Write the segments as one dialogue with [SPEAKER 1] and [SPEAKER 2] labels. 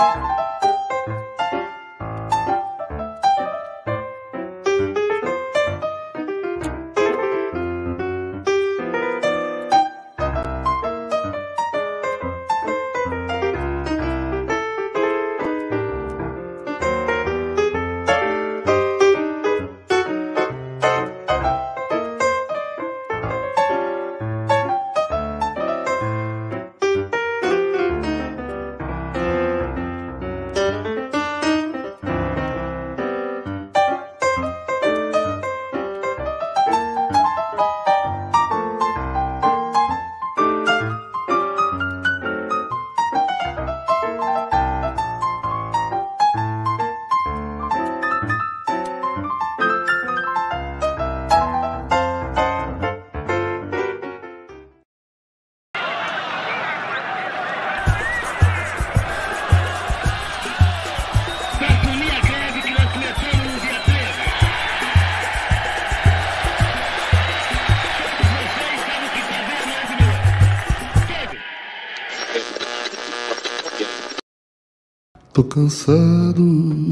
[SPEAKER 1] Tô cansado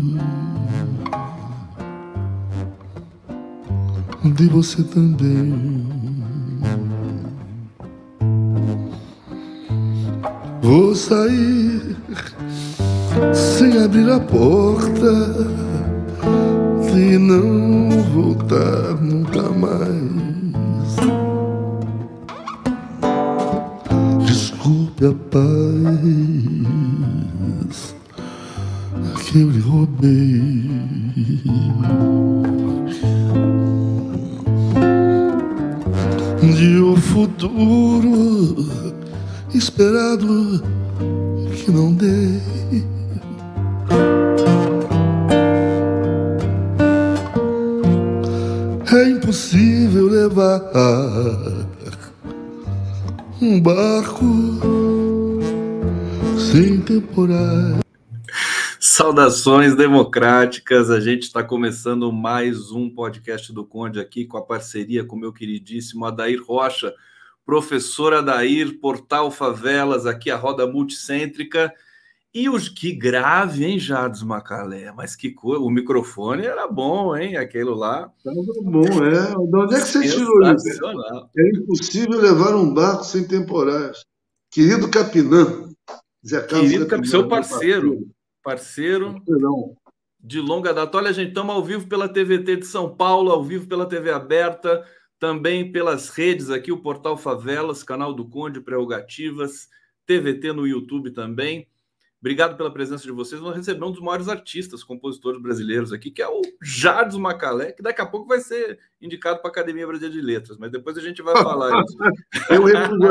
[SPEAKER 1] de você também. Vou sair sem abrir a porta e não voltar nunca mais. Desculpe a paz que eu lhe roubei. De um futuro esperado que não dei. É impossível levar um barco sem temporais.
[SPEAKER 2] Saudações democráticas, a gente está começando mais um podcast do Conde aqui com a parceria com o meu queridíssimo Adair Rocha, professor Adair, Portal Favelas, aqui a roda multicêntrica. E os que grave, hein, Jardim Macalé? Mas que coisa, o microfone era bom, hein, aquele lá.
[SPEAKER 1] Estava bom, é. De onde é que você tirou isso? É impossível levar um barco sem temporais. Querido Capinã, Zé Carlos
[SPEAKER 2] Querido Capinã, seu parceiro
[SPEAKER 1] Não.
[SPEAKER 2] de longa data. Olha, gente, estamos ao vivo pela TVT de São Paulo, ao vivo pela TV aberta, também pelas redes aqui, o Portal Favelas, canal do Conde, Prerrogativas, TVT no YouTube também. Obrigado pela presença de vocês. Nós recebemos um dos maiores artistas, compositores brasileiros aqui, que é o Jardim Macalé, que daqui a pouco vai ser indicado para a Academia Brasileira de Letras, mas depois a gente vai falar isso.
[SPEAKER 1] Eu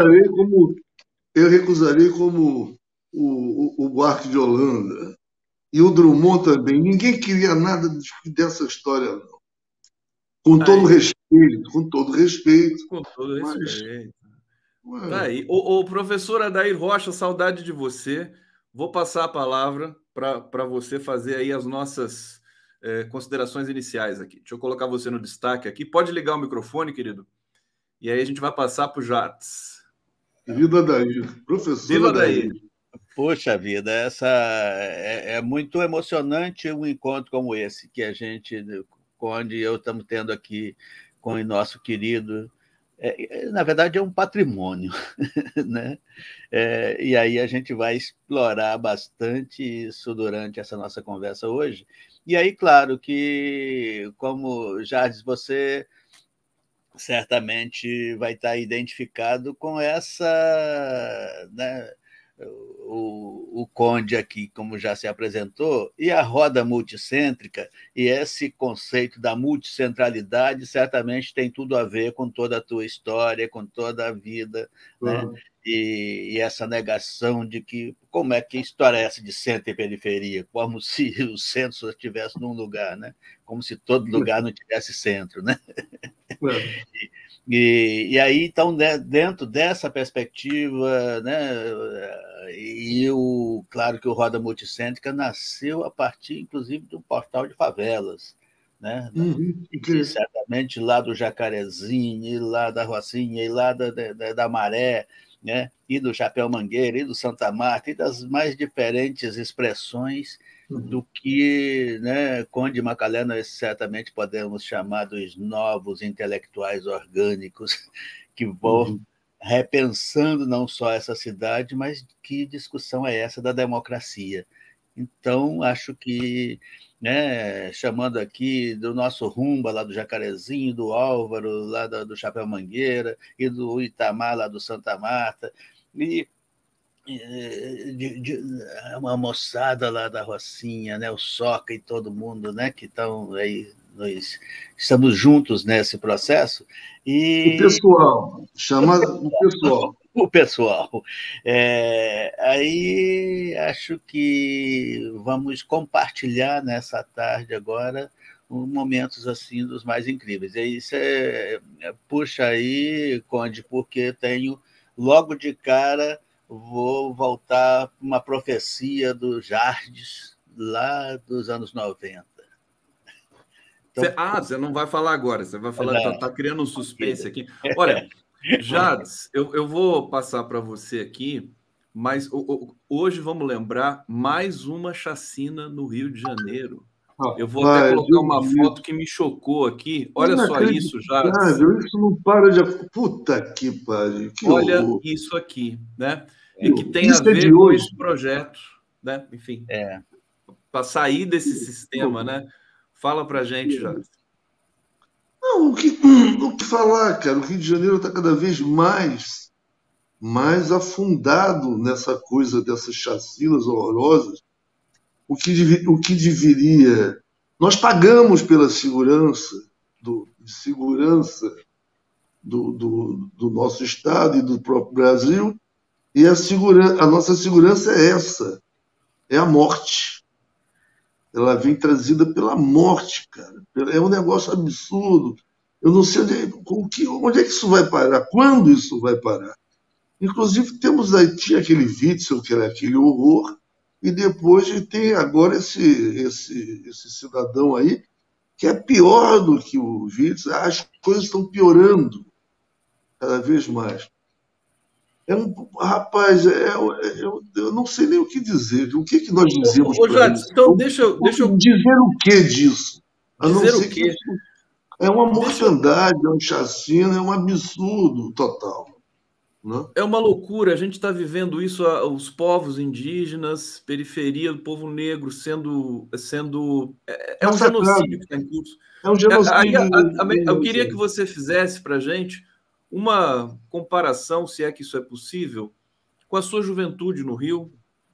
[SPEAKER 1] recusarei como o Buarque de Holanda e o Drummond também. Ninguém queria nada dessa história, não. Com todo respeito.
[SPEAKER 2] Com todo respeito. Tá aí. O professor Adair Rocha, saudade de você. Vou passar a palavra para você fazer aí as nossas considerações iniciais aqui. Deixa eu colocar você no destaque aqui. Pode ligar o microfone, querido? E aí a gente vai passar para o Jardim.
[SPEAKER 1] Viva Adair, professor.
[SPEAKER 2] Viva Adair.
[SPEAKER 3] Poxa vida, é muito emocionante um encontro como esse que a gente, Conde e eu estamos tendo aqui com o nosso querido. Na verdade, é um patrimônio, né? E aí a gente vai explorar bastante isso durante essa nossa conversa hoje. E aí, claro que, como Jardim, você certamente vai estar identificado com essa, né, o Conde aqui, como já se apresentou, e a roda multicêntrica, e esse conceito da multicentralidade certamente tem tudo a ver com toda a tua história, com toda a vida, né? E essa negação de que, como é que história é essa de centro e periferia? Como se o centro só estivesse num lugar, né? Como se todo lugar não tivesse centro, né? E aí, então, dentro dessa perspectiva, né, claro que o Roda Multicêntrica nasceu a partir, inclusive, do Portal de Favelas, né? E certamente lá do Jacarezinho, e lá da Rocinha, e lá da Maré, né? e do Chapéu Mangueira, e do Santa Marta, e das mais diferentes expressões do que, né, Conde e Macalé nós certamente podemos chamar dos novos intelectuais orgânicos que vão repensando não só essa cidade, mas que discussão é essa da democracia. Então, acho que, né, chamando aqui do nosso Rumba, lá do Jacarezinho, do Álvaro, lá do Chapéu Mangueira, e do Itamar, lá do Santa Marta, e uma moçada lá da Rocinha, né, o Soca e todo mundo, né, que estão aí, nós estamos juntos nesse processo.
[SPEAKER 1] O pessoal, chama o pessoal.
[SPEAKER 3] O pessoal. Aí acho que vamos compartilhar nessa tarde agora momentos assim dos mais incríveis. E aí você puxa aí, Conde, porque tenho logo de cara, vou voltar para uma profecia do Jardes, lá dos anos 90.
[SPEAKER 2] Então, você não vai falar agora, você vai falar, está criando um suspense aqui. Olha, Jardes, eu vou passar para você aqui, mas hoje vamos lembrar mais uma chacina no Rio de Janeiro. Eu vou até colocar uma foto que me chocou aqui. Olha só isso, Jardes.
[SPEAKER 1] Isso não para de... Puta que pariu.
[SPEAKER 2] Olha isso aqui, né? E que tem a ver com esse projeto, né? Enfim, para sair desse sistema, né? Fala para a gente, Jardes.
[SPEAKER 1] Não, o que falar, cara? O Rio de Janeiro está cada vez mais afundado nessa coisa dessas chacinas horrorosas. O que deveria... Nós pagamos pela segurança do nosso Estado e do próprio Brasil, e a nossa segurança é essa, é a morte. Ela vem trazida pela morte, cara. É um negócio absurdo. Eu não sei onde é que isso vai parar, quando isso vai parar. Inclusive, tinha aquele Witzel, que era aquele horror, e depois tem agora esse cidadão aí, que é pior do que o Witzel. As coisas estão piorando cada vez mais. Rapaz, eu não sei nem o que dizer. O que nós dizemos para isso?
[SPEAKER 2] Então, deixa eu...
[SPEAKER 1] Dizer o que disso?
[SPEAKER 2] Dizer o quê?
[SPEAKER 1] É uma mortandade, é um chacina, é um absurdo total. Né?
[SPEAKER 2] É uma loucura. A gente está vivendo isso, os povos indígenas, periferia do povo negro sendo um genocídio que está em curso.
[SPEAKER 1] É um genocídio.
[SPEAKER 2] Eu queria que você fizesse para a gente uma comparação, se é que isso é possível, com a sua juventude no Rio,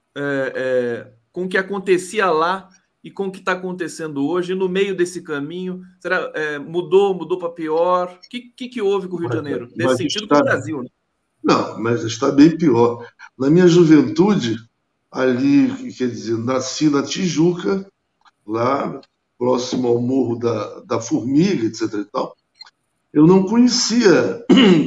[SPEAKER 2] com o que acontecia lá e com o que está acontecendo hoje, no meio desse caminho. Será, mudou para pior? O que houve com o Rio de Janeiro? Nesse sentido, com o Brasil, né?
[SPEAKER 1] Não, mas está bem pior. Na minha juventude, ali, quer dizer, nasci na Tijuca, lá próximo ao Morro da Formiga, etc. e tal. Eu não conhecia,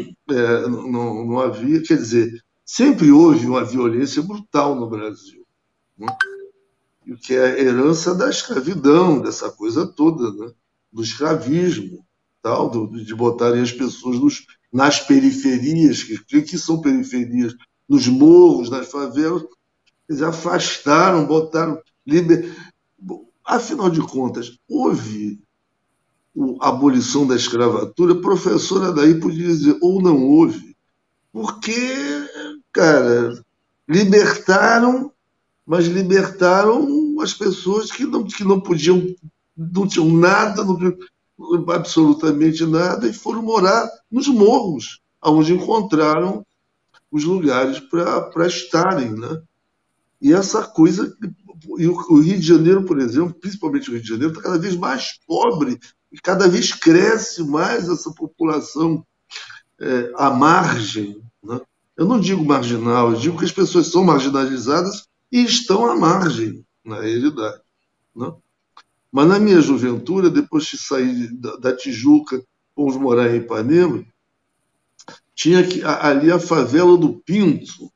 [SPEAKER 1] não havia, quer dizer, sempre houve uma violência brutal no Brasil, né? O que é a herança da escravidão, dessa coisa toda, né? Do escravismo, tal, de botarem as pessoas nas periferias, que são periferias, nos morros, nas favelas, eles afastaram, botaram... Afinal de contas, houve a abolição da escravatura, a professora daí podia dizer, ou não houve, porque, cara, libertaram, mas libertaram as pessoas que não podiam, não tinham nada, absolutamente nada, e foram morar nos morros, onde encontraram os lugares para estarem, né? E essa coisa... E o Rio de Janeiro, por exemplo, principalmente o Rio de Janeiro, está cada vez mais pobre e cada vez cresce mais essa população à margem, né? Eu não digo marginal, eu digo que as pessoas são marginalizadas e estão à margem, na realidade, né? Mas na minha juventude, depois de sair da Tijuca, fomos morar em Ipanema, tinha ali a favela do Pinto.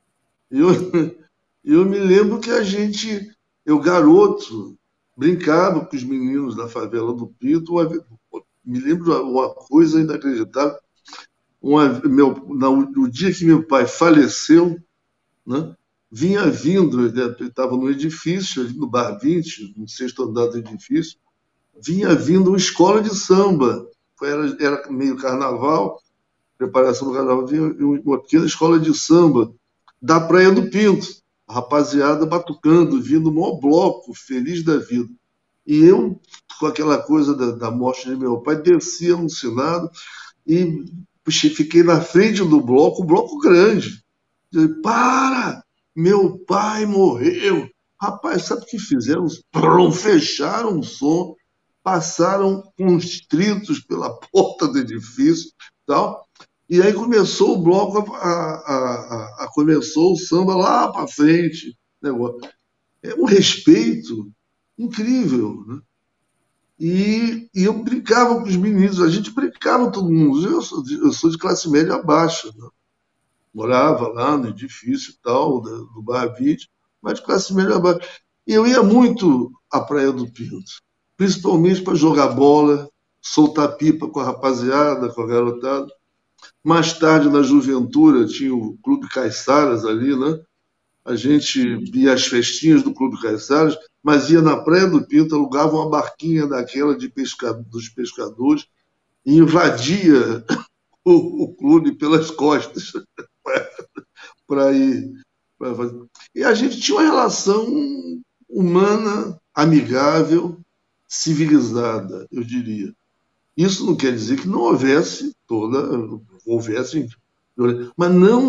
[SPEAKER 1] Eu me lembro que eu garoto, brincava com os meninos da favela do Pinto. Me lembro de uma coisa inacreditável. no dia que meu pai faleceu, né, vinha vindo, ele estava no edifício, ali no Bar 20, no sexto andar do edifício, vinha vindo uma escola de samba. Era meio carnaval, preparação do carnaval, vinha uma pequena escola de samba da Praia do Pinto. A rapaziada batucando, vindo um maior bloco, feliz da vida. E eu, com aquela coisa da morte de meu pai, desci alucinado e fiquei na frente do bloco, um bloco grande. Para! Meu pai morreu! Rapaz, sabe o que fizeram? Fecharam o som, passaram constritos pela porta do edifício, tal. E aí começou o bloco, começou o samba lá para frente. Negócio. É um respeito incrível, né? E eu brincava com os meninos, a gente brincava todo mundo. Eu sou de classe média baixa, né? Morava lá no edifício e tal, do Bar 20, mas de classe média baixa. E eu ia muito à Praia do Pinto, principalmente para jogar bola, soltar pipa com a rapaziada, com a garotada. Mais tarde, na Juventura, tinha o Clube Caiçaras ali, né? A gente ia às festinhas do Clube Caiçaras, mas ia na Praia do Pinto, alugava uma barquinha daquela dos pescadores e invadia o clube pelas costas para ir. E a gente tinha uma relação humana, amigável, civilizada, eu diria. Isso não quer dizer que não houvesse, mas não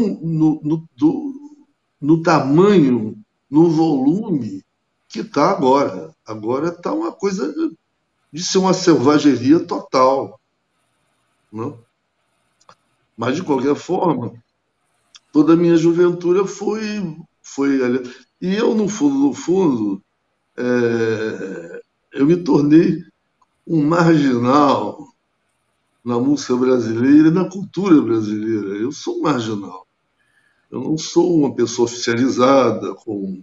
[SPEAKER 1] no tamanho, no volume que está agora. Agora está uma coisa de ser uma selvageria total. Não? Mas, de qualquer forma, toda a minha juventude foi ali. E eu, no fundo, eu me tornei um marginal na música brasileira e na cultura brasileira. Eu sou um marginal. Eu não sou uma pessoa oficializada, com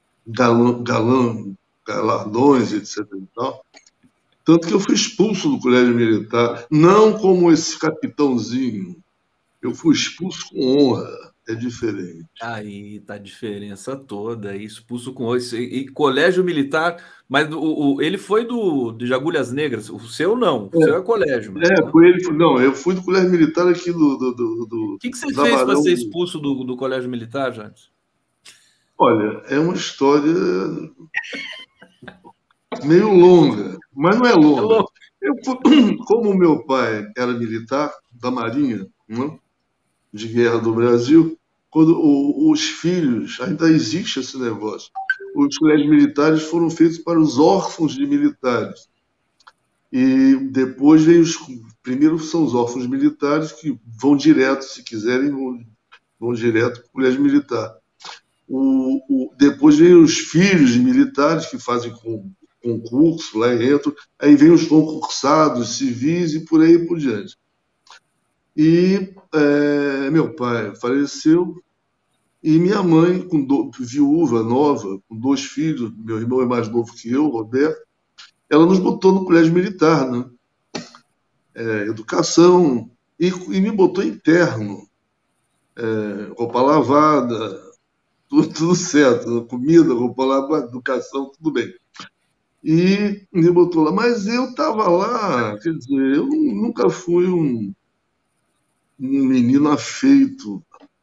[SPEAKER 1] galardões, etc. E tal. Tanto que eu fui expulso do colégio militar, não como esse capitãozinho. Eu fui expulso com honra. É diferente.
[SPEAKER 2] Aí tá a diferença toda. Expulso com isso. E colégio militar, mas ele foi de Agulhas Negras. O seu não. O seu é colégio.
[SPEAKER 1] Foi ele. Não, eu fui do colégio militar aqui do.
[SPEAKER 2] O que você fez para ser expulso do colégio militar, Jantes?
[SPEAKER 1] Olha, é uma história meio longa, mas não é longa. Como meu pai era militar da Marinha, né, de guerra do Brasil, quando os filhos, ainda existe esse negócio, os colégios militares foram feitos para os órfãos de militares. E depois primeiro são os órfãos militares que vão direto, se quiserem, vão direto para o colégio militar. Depois vem os filhos de militares que fazem concurso, lá entram, aí vem os concursados civis e por aí por diante. E meu pai faleceu e minha mãe, viúva, nova, com 2 filhos, meu irmão é mais novo que eu, Roberto, ela nos botou no colégio militar, né? Educação, e me botou interno, roupa lavada, tudo certo, comida, roupa lavada, educação, tudo bem. E me botou lá. Mas eu estava lá, quer dizer, eu nunca fui um menino afeito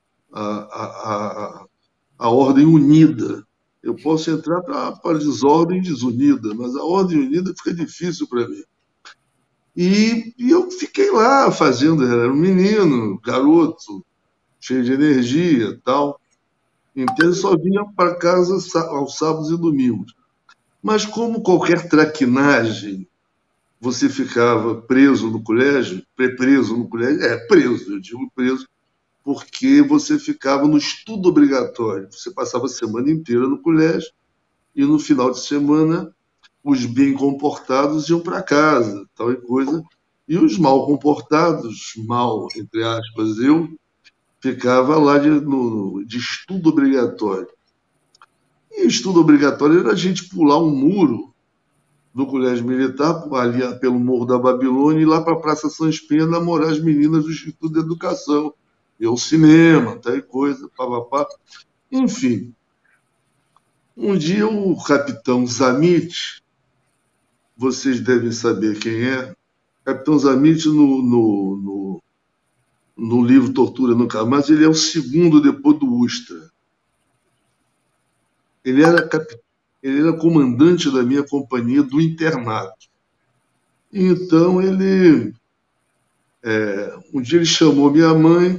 [SPEAKER 1] à ordem unida. Eu posso entrar para a desordem desunida, mas a ordem unida fica difícil para mim. E eu fiquei lá fazendo, era um menino, garoto, cheio de energia tal. Então eu só vinha para casa aos sábados e domingos. Mas como qualquer traquinagem, você ficava preso no colégio, preso no colégio, preso, eu digo preso, porque você ficava no estudo obrigatório. Você passava a semana inteira no colégio e no final de semana os bem comportados iam para casa, tal e coisa, e os mal comportados, mal, entre aspas, eu, ficava lá de estudo obrigatório. E estudo obrigatório era a gente pular um muro do Colégio Militar, ali pelo Morro da Babilônia, e lá para a Praça Sans Penha namorar as meninas do Instituto de Educação. Ir ao cinema, tal coisa, papapá. Enfim, um dia o capitão Zammit, vocês devem saber quem é, capitão Zammit no livro Tortura Nunca Mais, ele é o segundo depois do Ustra. Ele era comandante da minha companhia do internato. Então, um dia ele chamou minha mãe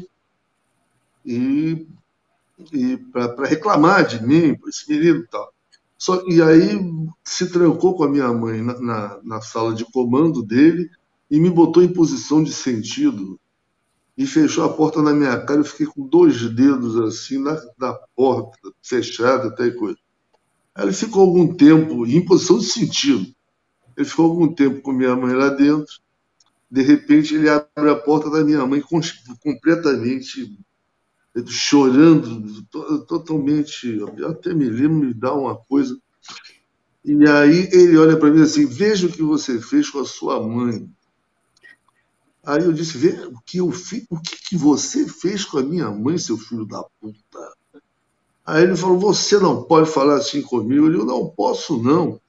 [SPEAKER 1] para reclamar de mim, por esse menino e tal. E aí se trancou com a minha mãe na sala de comando dele e me botou em posição de sentido e fechou a porta na minha cara. Eu fiquei com 2 dedos assim na porta, fechada, até coisa. Aí ele ficou algum tempo em posição de sentido. Ele ficou algum tempo com minha mãe lá dentro. De repente, ele abre a porta da minha mãe completamente chorando, totalmente. Eu até me lembro, me dá uma coisa. E aí ele olha para mim assim: veja o que você fez com a sua mãe. Aí eu disse: vê o que eu fiz, o que você fez com a minha mãe, seu filho da puta? Aí ele falou: você não pode falar assim comigo. Eu digo: não posso, não.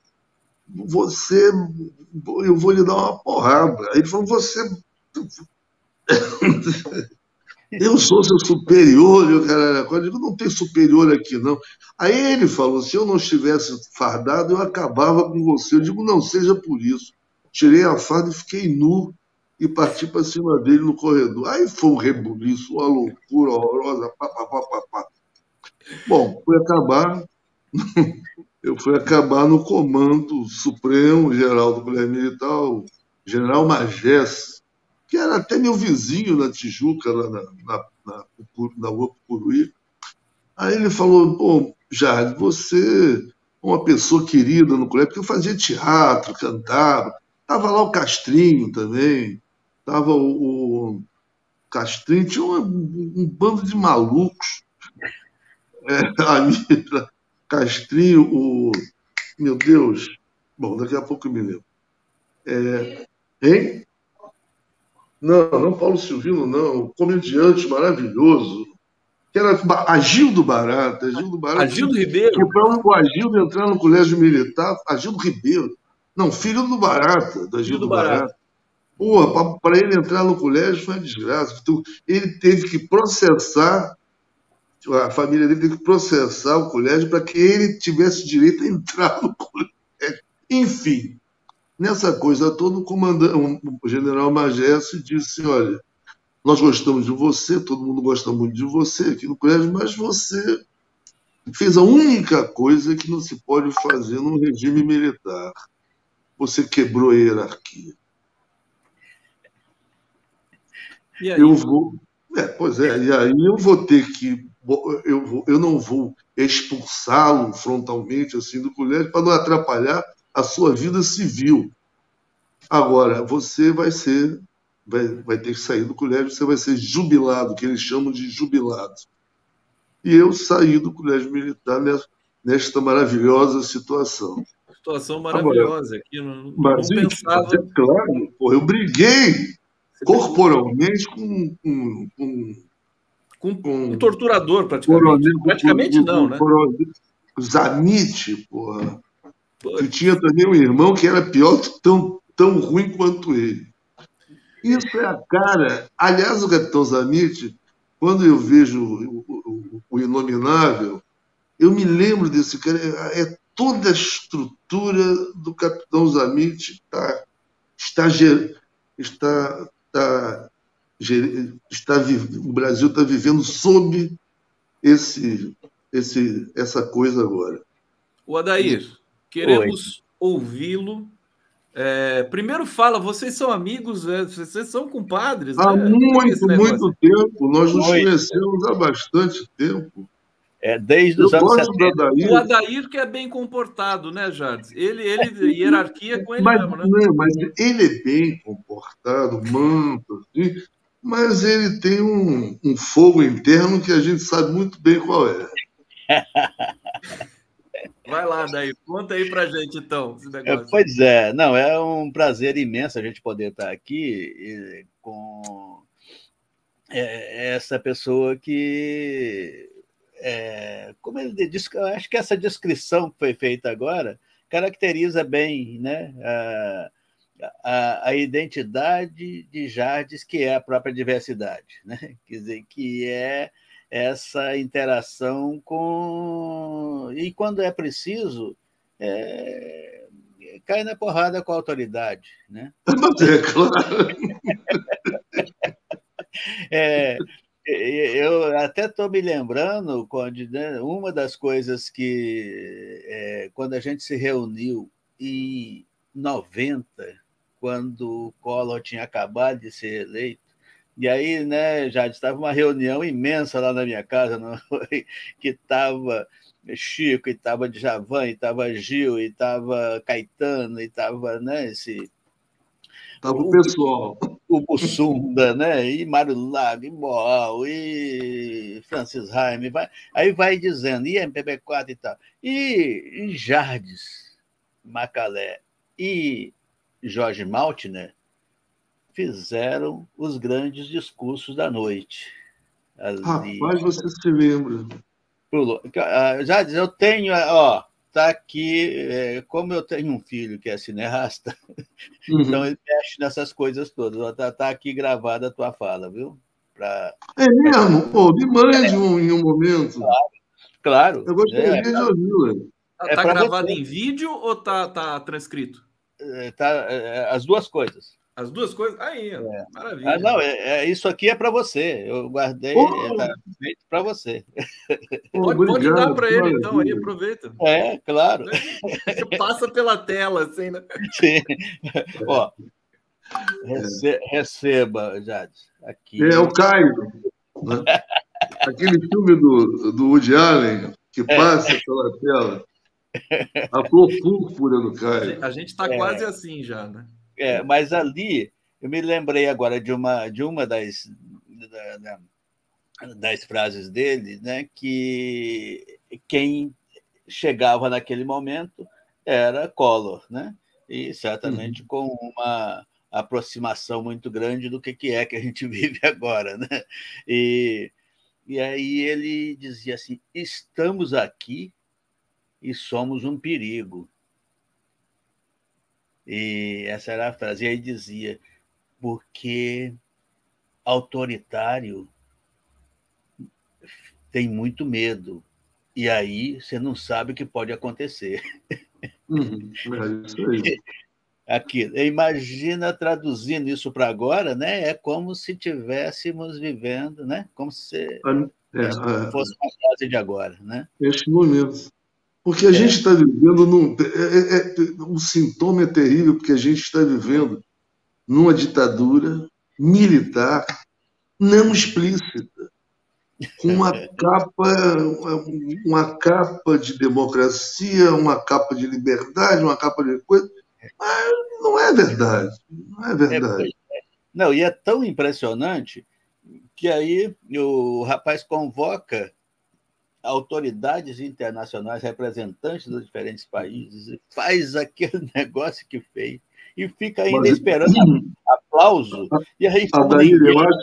[SPEAKER 1] Eu vou lhe dar uma porrada. Aí ele falou: eu sou seu superior. Eu digo: não tem superior aqui, não. Aí ele falou: se eu não estivesse fardado, eu acabava com você. Eu digo: não seja por isso. Tirei a farda e fiquei nu e parti para cima dele no corredor. Aí foi um rebuliço, uma loucura horrorosa. Pá, pá, pá, pá, pá. Bom, eu fui acabar no Comando Supremo Geral do Colégio Militar, o General Magés, que era até meu vizinho na Tijuca, lá na Rua Puruí. Aí ele falou: pô, Jardim, você é uma pessoa querida no colégio, porque eu fazia teatro, cantava. Estava lá o Castrinho também, estava o Castrinho, tinha um bando de malucos. A Castrinho, meu Deus. Bom, daqui a pouco eu me lembro. Hein? Não Paulo Silvino, não. Um comediante maravilhoso. Que era Agildo Barata.
[SPEAKER 2] Agildo Ribeiro?
[SPEAKER 1] O Agildo entrar no colégio militar. Agildo Ribeiro. Não, filho do Barata, do Agildo Barata. Porra, para ele entrar no colégio foi uma desgraça. Então, ele teve que processar, a família dele teve que processar o colégio para que ele tivesse direito a entrar no colégio. Enfim, nessa coisa toda, o general Magés disse: olha, nós gostamos de você, todo mundo gosta muito de você aqui no colégio, mas você fez a única coisa que não se pode fazer num regime militar. Você quebrou a hierarquia.
[SPEAKER 2] E aí?
[SPEAKER 1] E aí eu vou ter que. Eu não vou expulsá-lo frontalmente assim do colégio para não atrapalhar a sua vida civil. Agora, você vai ter que sair do colégio, você vai ser jubilado, que eles chamam de jubilado. E eu saí do colégio militar nesta maravilhosa situação.
[SPEAKER 2] Situação maravilhosa. Aqui não pensava.
[SPEAKER 1] Claro, eu briguei corporalmente com
[SPEAKER 2] um torturador, praticamente. Praticamente não, né?
[SPEAKER 1] Zammit, porra. Que tinha também um irmão que era pior, tão ruim quanto ele. Isso é a cara. Aliás, o capitão Zammit, quando eu vejo o Inominável, eu me lembro desse cara. Toda a estrutura do capitão Zammit o Brasil está vivendo sob essa coisa agora.
[SPEAKER 2] O Adair, queremos ouvi-lo. Primeiro fala, vocês são amigos, vocês são compadres, né?
[SPEAKER 1] Há muito tempo, nós nos conhecemos há bastante tempo.
[SPEAKER 3] Desde os anos 70.
[SPEAKER 2] O Adair que é bem comportado, né, Jardim? Ele hierarquia com ele mesmo, né?
[SPEAKER 1] Mas ele é bem comportado, manto, assim, mas ele tem um fogo interno que a gente sabe muito bem qual é.
[SPEAKER 2] Vai lá, daí. Conta aí pra gente, então, esse negócio.
[SPEAKER 3] Pois é. Não, é um prazer imenso a gente poder estar aqui com essa pessoa que... como ele disse, eu acho que essa descrição que foi feita agora caracteriza bem, né, a identidade de Jardes, que é a própria diversidade, né? Quer dizer, que é essa interação com... E, quando é preciso, cai na porrada com a autoridade, né?
[SPEAKER 1] Claro.
[SPEAKER 3] Eu até estou me lembrando, Conde, né, uma das coisas que, quando a gente se reuniu em 90, quando o Collor tinha acabado de ser eleito, e aí, né, já estava uma reunião imensa lá na minha casa, não foi? Que estava Chico, e estava Djavan, e estava Gil, e estava Caetano, e estava, né,
[SPEAKER 1] Estava o pessoal.
[SPEAKER 3] O Bussunda, né? E Mário Lago, e Boal, e Francis Raime, aí vai dizendo, e MPB4 e tal. E Jardes, Macalé e Jorge Maltner fizeram os grandes discursos da noite.
[SPEAKER 1] Rapaz, você se lembra.
[SPEAKER 3] Jardes, eu tenho... Ó, está aqui, como eu tenho um filho que é cineasta, então ele mexe nessas coisas todas. Está aqui gravada a tua fala, viu?
[SPEAKER 1] É mesmo? Pô, me mande em um momento.
[SPEAKER 3] Claro.
[SPEAKER 1] Eu gostaria de ouvi-la.
[SPEAKER 2] Está gravado em vídeo ou está transcrito?
[SPEAKER 3] As duas coisas.
[SPEAKER 2] As duas coisas? Aí, maravilha.
[SPEAKER 3] Não, isso aqui é para você. Eu guardei, está feito para você.
[SPEAKER 2] Pode dar para ele, então, aí, aproveita.
[SPEAKER 3] Claro.
[SPEAKER 2] Você passa pela tela, assim, né?
[SPEAKER 3] Sim. Ó, receba, Jades. Aqui.
[SPEAKER 1] É o Caio. Né? Aquele filme do Woody Allen que passa pela tela. A cor púrpura do Caio.
[SPEAKER 2] A gente está quase assim já, né?
[SPEAKER 3] Mas ali, eu me lembrei agora de uma das frases dele, né, que quem chegava naquele momento era Collor, né? E certamente com uma aproximação muito grande do que é que a gente vive agora, né? E aí ele dizia assim: estamos aqui e somos um perigo. E essa era a frase. E aí dizia: porque autoritário tem muito medo, e aí você não sabe o que pode acontecer.
[SPEAKER 1] É isso aí.
[SPEAKER 3] Aqui, imagina traduzindo isso para agora, né? É como se estivéssemos vivendo, né? Como se fosse uma frase de agora, né?
[SPEAKER 1] Este momento. Porque a gente está vivendo um sintoma é terrível, porque a gente está vivendo numa ditadura militar não explícita, com uma capa de democracia, uma capa de liberdade, uma capa de coisa, mas não é verdade. Não é verdade.
[SPEAKER 3] Não, e é tão impressionante que aí o rapaz convoca autoridades internacionais, representantes dos diferentes países, e faz aquele negócio que fez, e fica ainda esperando aplauso. E aí,
[SPEAKER 1] Adair,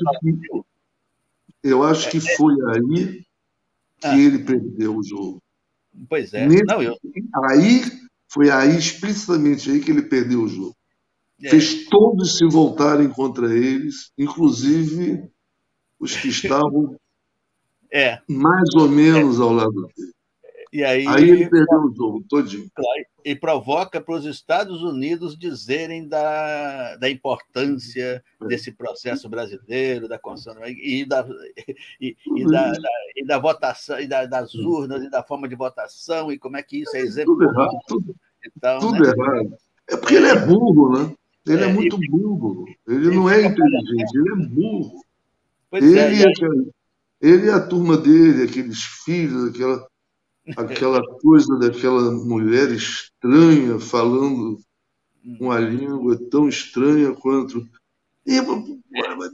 [SPEAKER 1] eu acho que foi aí que ele perdeu o jogo.
[SPEAKER 3] Pois é.
[SPEAKER 1] Foi aí, explicitamente aí, que ele perdeu o jogo. Fez todos se voltarem contra eles, inclusive os que estavam mais ou menos ao lado dele.
[SPEAKER 3] E aí
[SPEAKER 1] ele perdeu o jogo todinho.
[SPEAKER 3] E provoca para os Estados Unidos dizerem da importância desse processo brasileiro, da Constituição, e da votação, e das urnas, e da forma de votação, e como é que isso é exemplo.
[SPEAKER 1] Tudo errado. Tudo errado. É porque ele é burro, né? Ele é muito burro. Ele não é inteligente, ele é burro. Ele e a turma dele, aqueles filhos, aquela coisa daquela mulher estranha falando uma língua tão estranha quanto...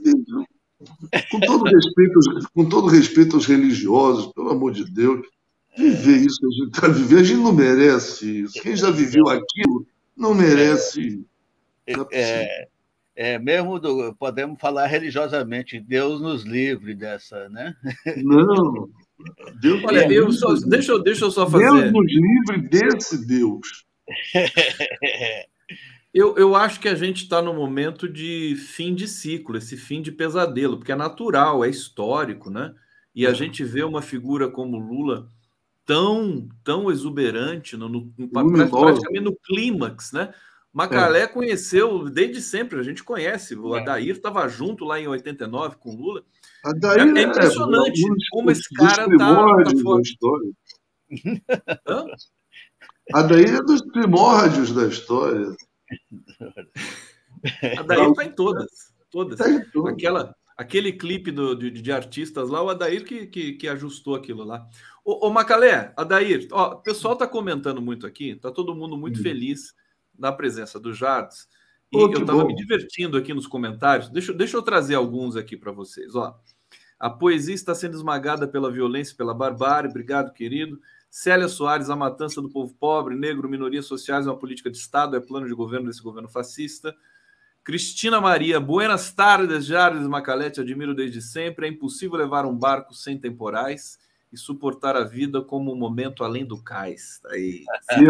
[SPEAKER 1] com todo respeito aos religiosos, pelo amor de Deus, viver isso que a gente está vivendo. A gente não merece isso. Quem já viveu aquilo não merece. Não é possível.
[SPEAKER 3] Mesmo podemos falar religiosamente, Deus nos livre dessa, né?
[SPEAKER 1] Não. Deus
[SPEAKER 2] Olha, deixa eu só fazer.
[SPEAKER 1] Deus nos livre desse Deus.
[SPEAKER 2] Eu acho que a gente está no momento de fim de ciclo, esse fim de pesadelo, porque é natural, é histórico, né? E a gente vê uma figura como Lula tão exuberante, praticamente no clímax, né? Macalé conheceu desde sempre, a gente conhece. O Adair estava junto lá em 89 com Lula.
[SPEAKER 1] Adair
[SPEAKER 2] é impressionante como esse cara está forte.
[SPEAKER 1] Hã? Adair é dos primórdios da história.
[SPEAKER 2] Adair está em todas.
[SPEAKER 1] Tá em todas.
[SPEAKER 2] Aquele clipe de artistas lá, o Adair que ajustou aquilo lá. Ô Macalé, Adair, o pessoal está comentando muito aqui, está todo mundo muito feliz na presença do Jardes. E eu estava me divertindo aqui nos comentários. Deixa eu trazer alguns aqui para vocês. Ó, a poesia está sendo esmagada pela violência, pela barbárie. Obrigado, querido. Célia Soares, a matança do povo pobre, negro, minorias sociais é uma política de Estado, é plano de governo desse governo fascista. Cristina Maria, buenas tardes, Jardes Macalé, te admiro desde sempre. É impossível levar um barco sem temporais e suportar a vida como um momento além do cais. Aí.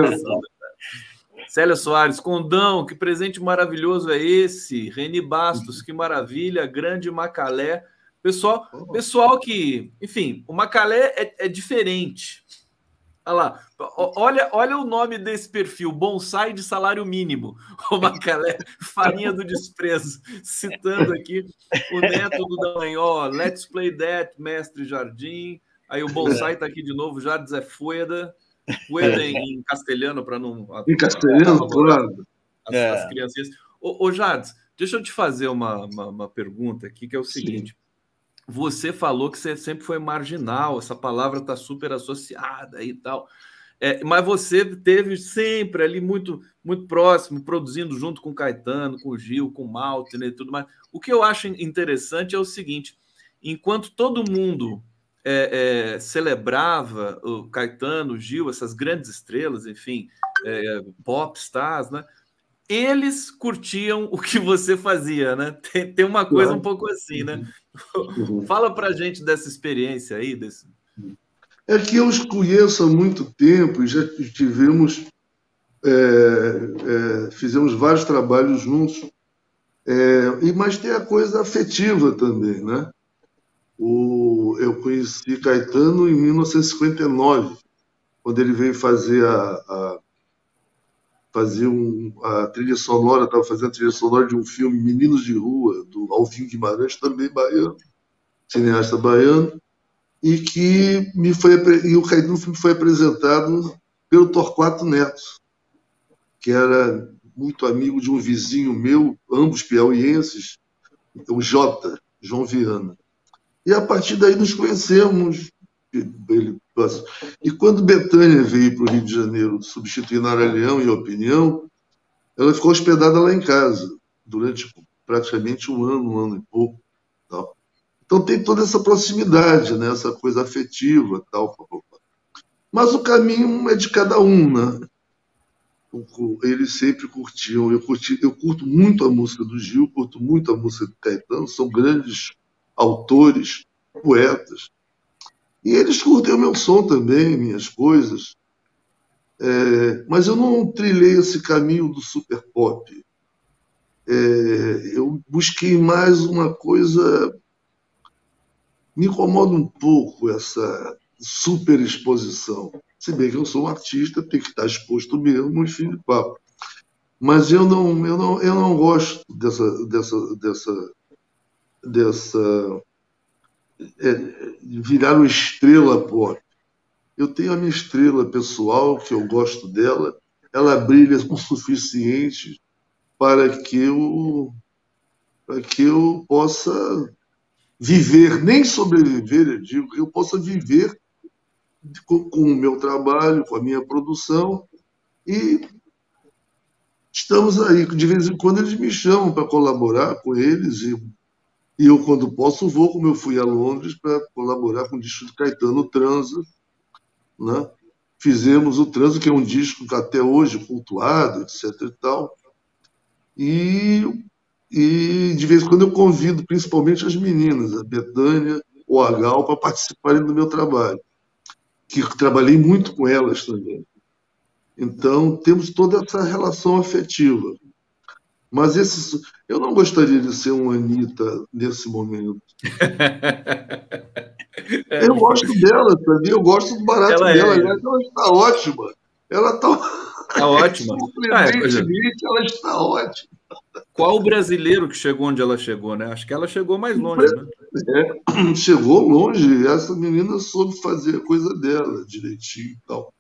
[SPEAKER 2] Célia Soares, Condão, que presente maravilhoso é esse? Reni Bastos, que maravilha, grande Macalé. Pessoal que, enfim, o Macalé é diferente. Olha lá, olha o nome desse perfil, bonsai de salário mínimo, o Macalé, farinha do desprezo, citando aqui o neto do Dallagnol, let's play that, mestre Jardim, aí o bonsai está aqui de novo, Jardim é Fueda em castelhano, para não...
[SPEAKER 1] Em castelhano, claro.
[SPEAKER 2] As criancinhas. Ô Jardim, deixa eu te fazer uma pergunta aqui, que é o seguinte... Você falou que você sempre foi marginal, essa palavra está super associada e tal. Mas você teve sempre ali muito, muito próximo, produzindo junto com o Caetano, com o Gil, com o Maltner e tudo mais. O que eu acho interessante é o seguinte: enquanto todo mundo celebrava o Caetano, o Gil, essas grandes estrelas, enfim, pop stars, né? Eles curtiam o que você fazia, né? Tem uma coisa um pouco assim, né? Fala pra gente dessa experiência aí.
[SPEAKER 1] É que eu os conheço há muito tempo e já tivemos, fizemos vários trabalhos juntos, mas tem a coisa afetiva também, né? Eu conheci Caetano em 1959, quando ele veio fazer a trilha sonora, estava fazendo a trilha sonora de um filme Meninos de Rua, do Alvin Guimarães, também baiano, cineasta baiano, e o Caetano me foi apresentado pelo Torquato Neto, que era muito amigo de um vizinho meu, ambos piauienses, o João Viana. E a partir daí nos conhecemos. E quando Bethânia veio para o Rio de Janeiro, substituindo a Ara Leão e a Opinião, ela ficou hospedada lá em casa durante praticamente um ano e pouco. Tal. Então tem toda essa proximidade, né? Essa coisa afetiva. Tal. Mas o caminho é de cada um, né? Eles sempre curtiam. Eu curto muito a música do Gil, curto muito a música do Caetano, são grandes autores, poetas. E eles curtem o meu som também, minhas coisas. Mas eu não trilhei esse caminho do super pop. Eu busquei mais uma coisa... Me incomoda um pouco essa super exposição. Se bem que eu sou um artista, tenho que estar exposto mesmo, enfim de papo. Mas eu não gosto dessa virar uma estrela pop. Eu tenho a minha estrela pessoal, que eu gosto dela, ela brilha o suficiente para que eu possa viver, nem sobreviver, eu digo, que eu possa viver com o meu trabalho, com a minha produção, e estamos aí. De vez em quando eles me chamam para colaborar com eles, e eu, quando posso, vou, como eu fui a Londres, para colaborar com o disco de Caetano Transa, né? Fizemos o Trânsito, que é um disco que até hoje cultuado, etc. e tal. E de vez em quando eu convido principalmente as meninas, a Betânia ou a Gal, para participarem do meu trabalho, que trabalhei muito com elas também. Então, temos toda essa relação afetiva. Mas eu não gostaria de ser um Anitta nesse momento. Eu gosto dela, sabia? Eu gosto do barato
[SPEAKER 2] Ela
[SPEAKER 1] dela.
[SPEAKER 2] é.
[SPEAKER 1] Aliás, ela está ótima. Ela está
[SPEAKER 2] Tá ótima.
[SPEAKER 1] surpreendentemente, ela está ótima.
[SPEAKER 2] Qual o brasileiro que chegou onde ela chegou, né? Acho que ela chegou mais longe, né?
[SPEAKER 1] Chegou longe. Essa menina soube fazer a coisa dela direitinho e tal.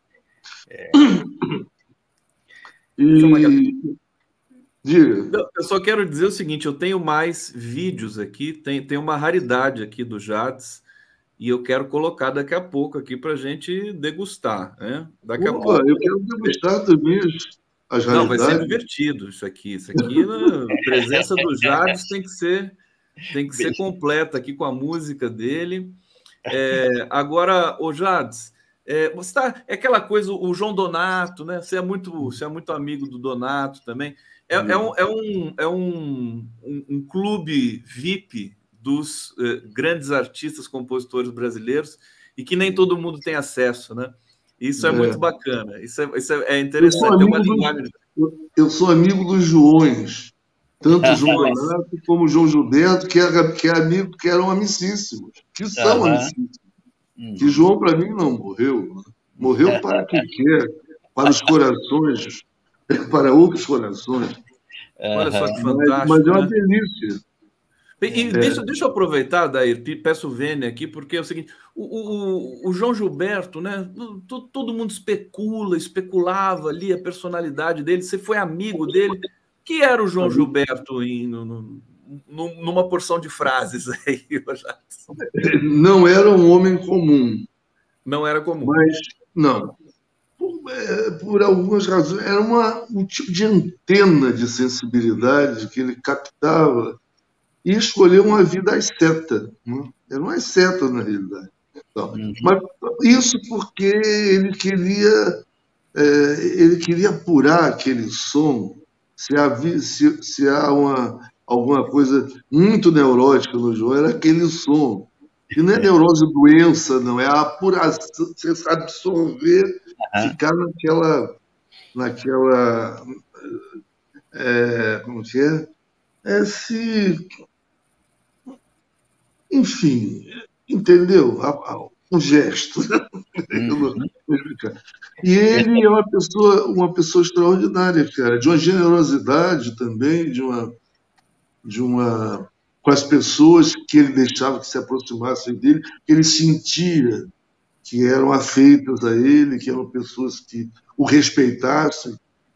[SPEAKER 1] E diga.
[SPEAKER 2] Eu só quero dizer o seguinte, eu tenho mais vídeos aqui, tem uma raridade aqui do Jades, e eu quero colocar daqui a pouco aqui para a gente degustar, né? Daqui a pouco.
[SPEAKER 1] Eu quero degustar também as
[SPEAKER 2] Não, vai ser
[SPEAKER 1] raridades.
[SPEAKER 2] divertido isso aqui. Isso aqui, a presença do Jades tem que ser completa aqui com a música dele. Agora, o Jades, você tá, é aquela coisa, o João Donato, né? Você é muito amigo do Donato também. É um clube VIP dos grandes artistas, compositores brasileiros, e que nem todo mundo tem acesso, né? Isso é muito bacana, isso é interessante. Tem uma linguagem.
[SPEAKER 1] Eu sou amigo dos Joões, tanto o João Donato como o João Gilberto, que eram amicíssimos, que são amicíssimos. Que João, para mim, não morreu. Morreu para quem quer, para os corações, para outros corações.
[SPEAKER 2] Olha só que fantástico.
[SPEAKER 1] Mas é uma delícia.
[SPEAKER 2] E deixa eu aproveitar, Dair, peço vênia aqui, porque é o seguinte, o João Gilberto, né? Todo mundo especulava ali a personalidade dele, você foi amigo dele. Que era o João Gilberto numa porção de frases aí?
[SPEAKER 1] Não era um homem comum.
[SPEAKER 2] Não era comum.
[SPEAKER 1] Mas, não. Por algumas razões, era um tipo de antena de sensibilidade que ele captava e escolheu uma vida asceta. Né? Era uma asceta, na realidade. Então, mas isso porque ele queria apurar aquele som, se há alguma coisa muito neurótica no João, era aquele som. E não é neurose doença, não, é a apuração, você sabe absorver, ficar naquela como que é? Enfim, entendeu? Um gesto. E ele é uma pessoa extraordinária, cara, de uma generosidade também, com as pessoas que ele deixava que se aproximassem dele, que ele sentia que eram afeitas a ele, que eram pessoas que o respeitassem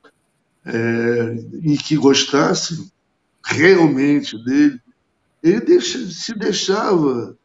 [SPEAKER 1] e que gostassem realmente dele. Ele se deixava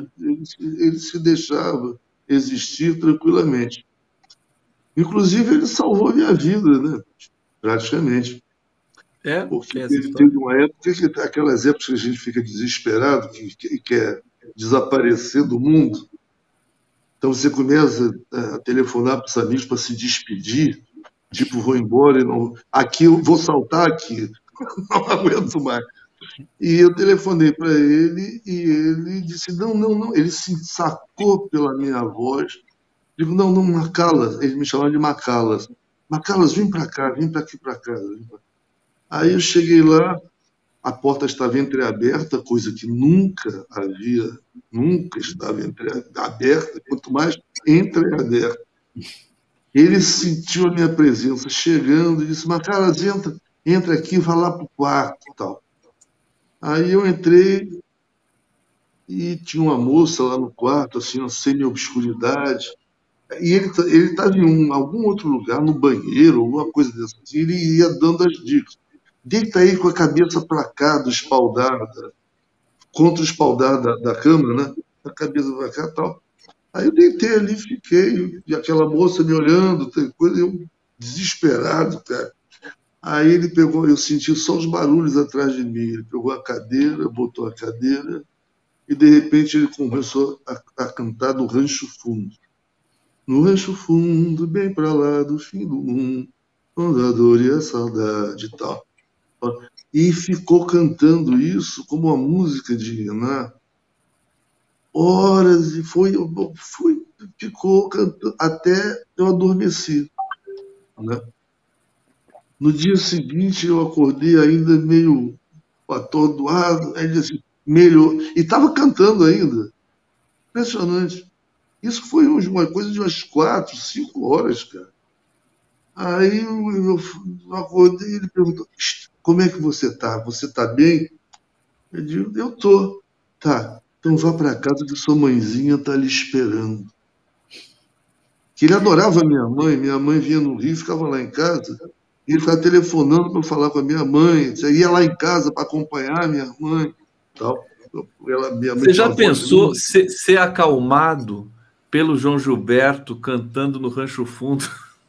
[SPEAKER 1] existir tranquilamente. Inclusive, ele salvou a minha vida, né? Praticamente. Porque ele teve uma época, aquelas épocas que a gente fica desesperado, que quer desaparecer do mundo. Então você começa a telefonar para os amigos para se despedir, tipo, vou embora, aqui eu vou saltar aqui, não aguento mais. E eu telefonei para ele e ele disse, não. Ele se sacou pela minha voz. Digo, não, Macalas. Ele me chamava de Macalas. Macalas, vem para cá, vem para aqui para casa. Aí eu cheguei lá, a porta estava entreaberta, coisa que nunca estava aberta, quanto mais entreaberta. Ele sentiu a minha presença chegando e disse, Macalas, entra aqui, vai lá para o quarto e tal. Aí eu entrei e tinha uma moça lá no quarto, assim, uma semi-obscuridade. E ele estava em algum outro lugar, no banheiro, alguma coisa dessa. Assim, ele ia dando as dicas. Deita aí com a cabeça para cá, do espaldar, contra o espaldar da cama, né? A cabeça para cá e tal. Aí eu deitei ali, fiquei, e aquela moça me olhando, eu desesperado, cara. Aí ele pegou, eu senti só os barulhos atrás de mim. Ele pegou a cadeira, botou a cadeira e de repente ele começou a cantar do Rancho Fundo. No rancho fundo, bem pra lá do fim do mundo, onde a dor e a saudade e tal. E ficou cantando isso como uma música de Iná, horas, e ficou cantando até eu adormeci, né? No dia seguinte eu acordei ainda meio atordoado, aí disse, melhor, e estava cantando ainda. Impressionante. Isso foi uma coisa de umas 4, 5 horas, cara. Aí eu acordei e ele perguntou, como é que você tá? Você tá bem? Eu digo, eu tô. Tá, então vá para casa que sua mãezinha tá lhe esperando. Que ele adorava minha mãe vinha no Rio, ficava lá em casa, e ele ficava telefonando para falar com a minha mãe, você ia lá em casa para acompanhar a minha mãe, tal. Minha mãe
[SPEAKER 2] Você
[SPEAKER 1] tinha
[SPEAKER 2] já
[SPEAKER 1] uma voz
[SPEAKER 2] pensou
[SPEAKER 1] linda.
[SPEAKER 2] ser acalmado pelo João Gilberto cantando no Rancho Fundo?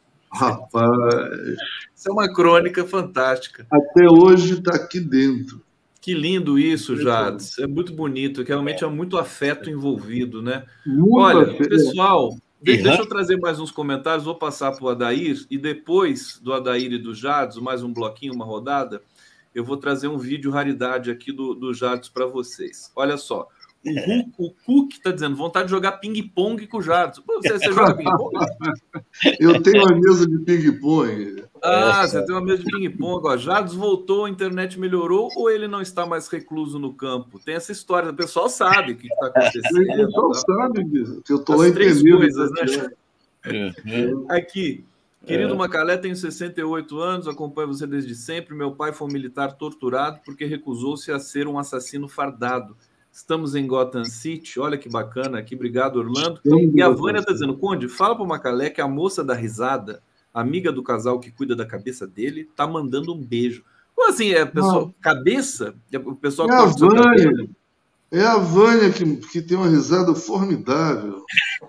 [SPEAKER 1] Rapaz,
[SPEAKER 2] Isso é uma crônica fantástica.
[SPEAKER 1] até hoje está aqui dentro.
[SPEAKER 2] Que lindo isso, Jades. É muito bonito, que realmente há muito afeto envolvido, né?
[SPEAKER 1] Muito
[SPEAKER 2] Olha,
[SPEAKER 1] até.
[SPEAKER 2] pessoal,
[SPEAKER 3] E
[SPEAKER 2] deixa eu trazer mais uns comentários, vou passar para o Adair, e depois do Adair e do Jades, mais um bloquinho, uma rodada, eu vou trazer um vídeo raridade aqui do Jades para vocês. Olha só, o Cook está dizendo, vontade de jogar ping-pong com o Jades. Você joga ping-pong?
[SPEAKER 1] Eu tenho uma mesa de ping-pong.
[SPEAKER 2] Você tem uma mesa de ping-pong. Jades voltou, a internet melhorou ou ele não está mais recluso no campo? Tem essa história, o pessoal sabe o que está
[SPEAKER 1] O
[SPEAKER 2] acontecendo.
[SPEAKER 1] pessoal
[SPEAKER 2] Tá?
[SPEAKER 1] sabe que eu estou lá
[SPEAKER 2] As
[SPEAKER 1] em
[SPEAKER 2] três
[SPEAKER 1] Penedo.
[SPEAKER 2] coisas, né? Aqui, querido Macalé, tenho 68 anos, acompanho você desde sempre. Meu pai foi um militar torturado porque recusou-se a ser um assassino fardado. Estamos em Gotham City, olha que bacana aqui, obrigado, Orlando. E a Vânia está dizendo, Conde, fala para o Macalé que a moça da risada, amiga do casal que cuida da cabeça dele, tá mandando um beijo. Como assim, pessoal, cabeça? O pessoal
[SPEAKER 1] É a
[SPEAKER 2] corta o seu
[SPEAKER 1] Vânia,
[SPEAKER 2] cabelo?
[SPEAKER 1] é a Vânia que tem uma risada formidável.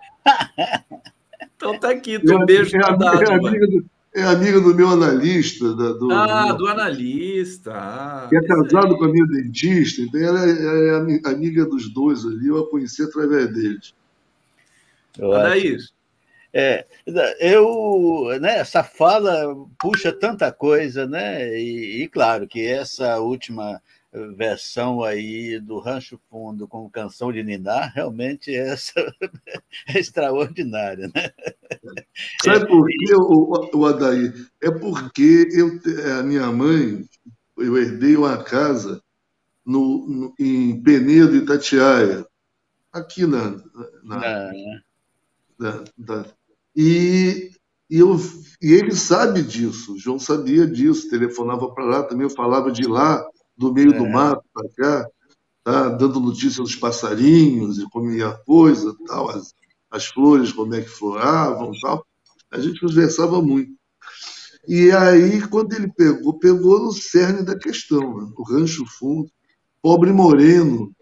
[SPEAKER 2] Então tá aqui, teu beijo tá dado, Vânia.
[SPEAKER 1] É amiga do meu analista,
[SPEAKER 2] Do analista.
[SPEAKER 1] que é
[SPEAKER 2] Isso
[SPEAKER 1] casado com a
[SPEAKER 2] aí.
[SPEAKER 1] minha dentista, então ela é amiga dos dois ali, eu a conheci através deles.
[SPEAKER 2] Adair.
[SPEAKER 3] Essa fala puxa tanta coisa, né? E claro que essa última versão aí do Rancho Fundo com Canção de Niná realmente é extraordinária, né?
[SPEAKER 1] Sabe por quê, o Adair? É porque a minha mãe, eu herdei uma casa em Penedo, Itatiaia, aqui na, da, da- e, e, eu, e ele sabe disso, o João sabia disso, telefonava para lá também, eu falava de lá, do meio do mato para cá, tá, dando notícia dos passarinhos e como ia a coisa, tal, as flores, como é que floravam, tal. A gente conversava muito. E aí, quando ele pegou no cerne da questão, né? O Rancho Fundo, pobre moreno,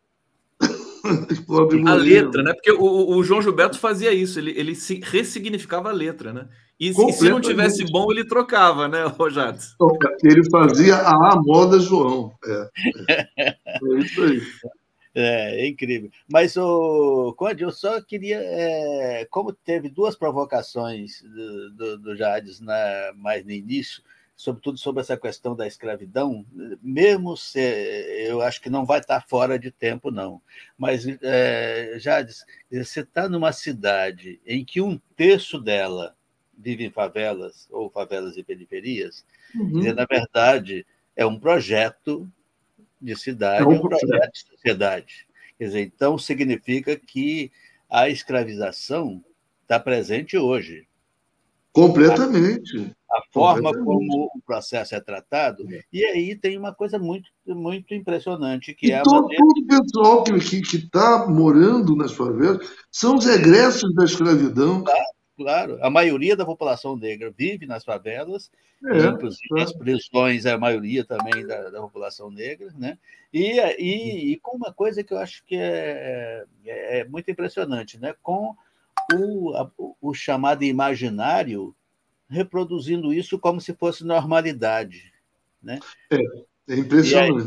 [SPEAKER 1] pobre
[SPEAKER 2] A letra,
[SPEAKER 1] moreno,
[SPEAKER 2] né? Porque o João Gilberto fazia isso, ele se ressignificava a letra, né? E se não tivesse
[SPEAKER 1] completamente.
[SPEAKER 2] bom, ele trocava, né, Jades?
[SPEAKER 1] Ele fazia a moda João. É isso aí.
[SPEAKER 3] É incrível. Mas, Conde, eu só queria. Como teve duas provocações do Jades mais no início, sobretudo sobre essa questão da escravidão, mesmo se, eu acho que não vai estar fora de tempo, não. Mas, Jades, você está numa cidade em que 1/3 dela vive em favelas, ou favelas e periferias, na verdade, é um projeto de cidade, é um projeto de sociedade. Quer dizer, então significa que a escravização está presente hoje.
[SPEAKER 1] Completamente.
[SPEAKER 3] A forma como o processo é tratado, e aí tem uma coisa muito, muito impressionante, que
[SPEAKER 1] E
[SPEAKER 3] é a
[SPEAKER 1] todo
[SPEAKER 3] maneira.
[SPEAKER 1] o pessoal que está morando nas favelas são os egressos da escravidão.
[SPEAKER 3] Claro, a maioria da população negra vive nas favelas, e inclusive as prisões é a maioria também da população negra, né? E com uma coisa que eu acho que é muito impressionante, né? Com o chamado imaginário reproduzindo isso como se fosse normalidade, né?
[SPEAKER 1] É impressionante.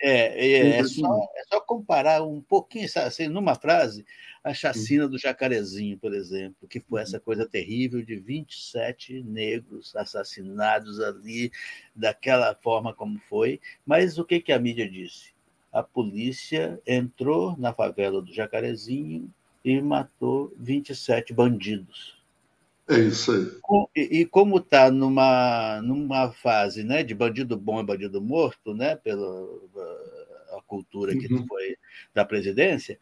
[SPEAKER 3] É só comparar um pouquinho, assim, numa frase, a chacina do Jacarezinho, por exemplo, que foi essa coisa terrível de 27 negros assassinados ali, daquela forma como foi. Mas o que a mídia disse? A polícia entrou na favela do Jacarezinho e matou 27 bandidos.
[SPEAKER 1] É isso aí.
[SPEAKER 3] E como está numa fase, né, de bandido bom e bandido morto, né, pela a cultura que foi da presidência,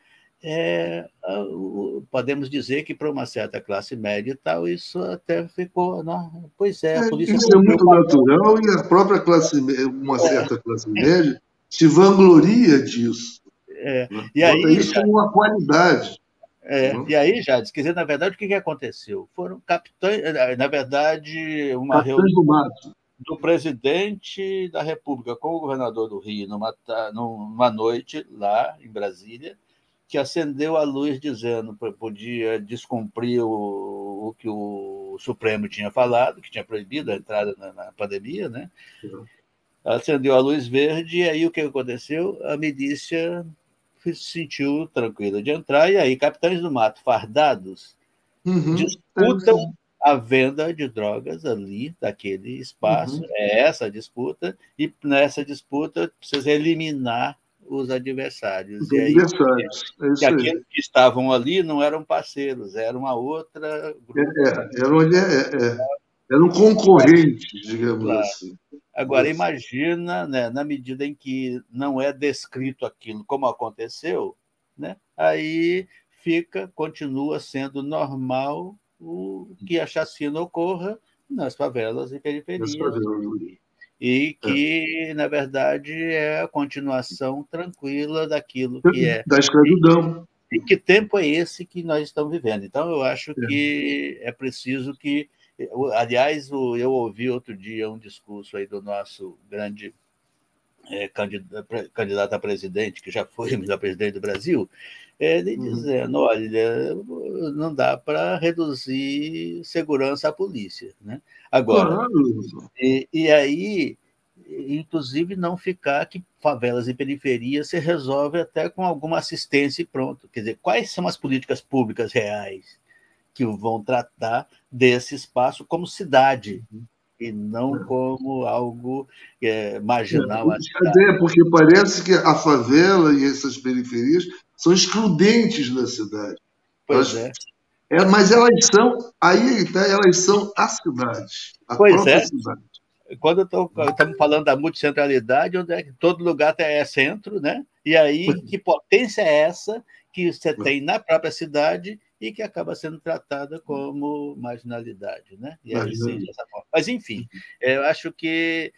[SPEAKER 3] podemos dizer que para uma certa classe média e tal, isso até ficou. Não, pois é, a polícia
[SPEAKER 1] isso é muito natural e a própria uma certa classe média se vangloria disso. Né?
[SPEAKER 3] E aí,
[SPEAKER 1] bota isso como uma qualidade.
[SPEAKER 3] E aí, Jades, quer dizer, na verdade, o que aconteceu? Foram capitães, na verdade, uma reunião do presidente da República com o governador do Rio numa noite lá em Brasília, que acendeu a luz dizendo que podia descumprir o que o Supremo tinha falado, que tinha proibido a entrada na pandemia, né? Acendeu a luz verde, e aí o que aconteceu? A milícia se sentiu tranquila de entrar, e aí capitães do mato fardados disputam a venda de drogas ali, daquele espaço. É essa a disputa, e nessa disputa precisa eliminar os adversários. E aí, que aqueles que estavam ali não eram parceiros, era uma outra grupo.
[SPEAKER 1] Eram concorrentes, digamos assim.
[SPEAKER 3] Agora, imagina, né, na medida em que não é descrito aquilo como aconteceu, né, aí continua sendo normal que a chacina ocorra nas favelas e periferias. E que, na verdade, é a continuação tranquila daquilo que é.
[SPEAKER 1] Da escravidão.
[SPEAKER 3] E que tempo é esse que nós estamos vivendo? Então, eu acho que é preciso que. Aliás, eu ouvi outro dia um discurso aí do nosso grande candidato a presidente, que já foi o melhor presidente do Brasil, ele dizendo: olha, não dá para reduzir segurança à polícia. Né? Agora, e aí, inclusive, não ficar que favelas e periferias se resolve até com alguma assistência e pronto. Quer dizer, quais são as políticas públicas reais que vão tratar desse espaço como cidade e não como algo marginal?
[SPEAKER 1] Porque parece que a favela e essas periferias são excludentes da cidade.
[SPEAKER 3] Pois
[SPEAKER 1] mas elas são a cidade, a própria cidade.
[SPEAKER 3] Quando estamos falando da multicentralidade, onde é que todo lugar é centro, né? E aí, que potência é essa que você tem na própria cidade e que acaba sendo tratada como marginalidade, né? E aí, sim, dessa forma. Mas, enfim, eu acho que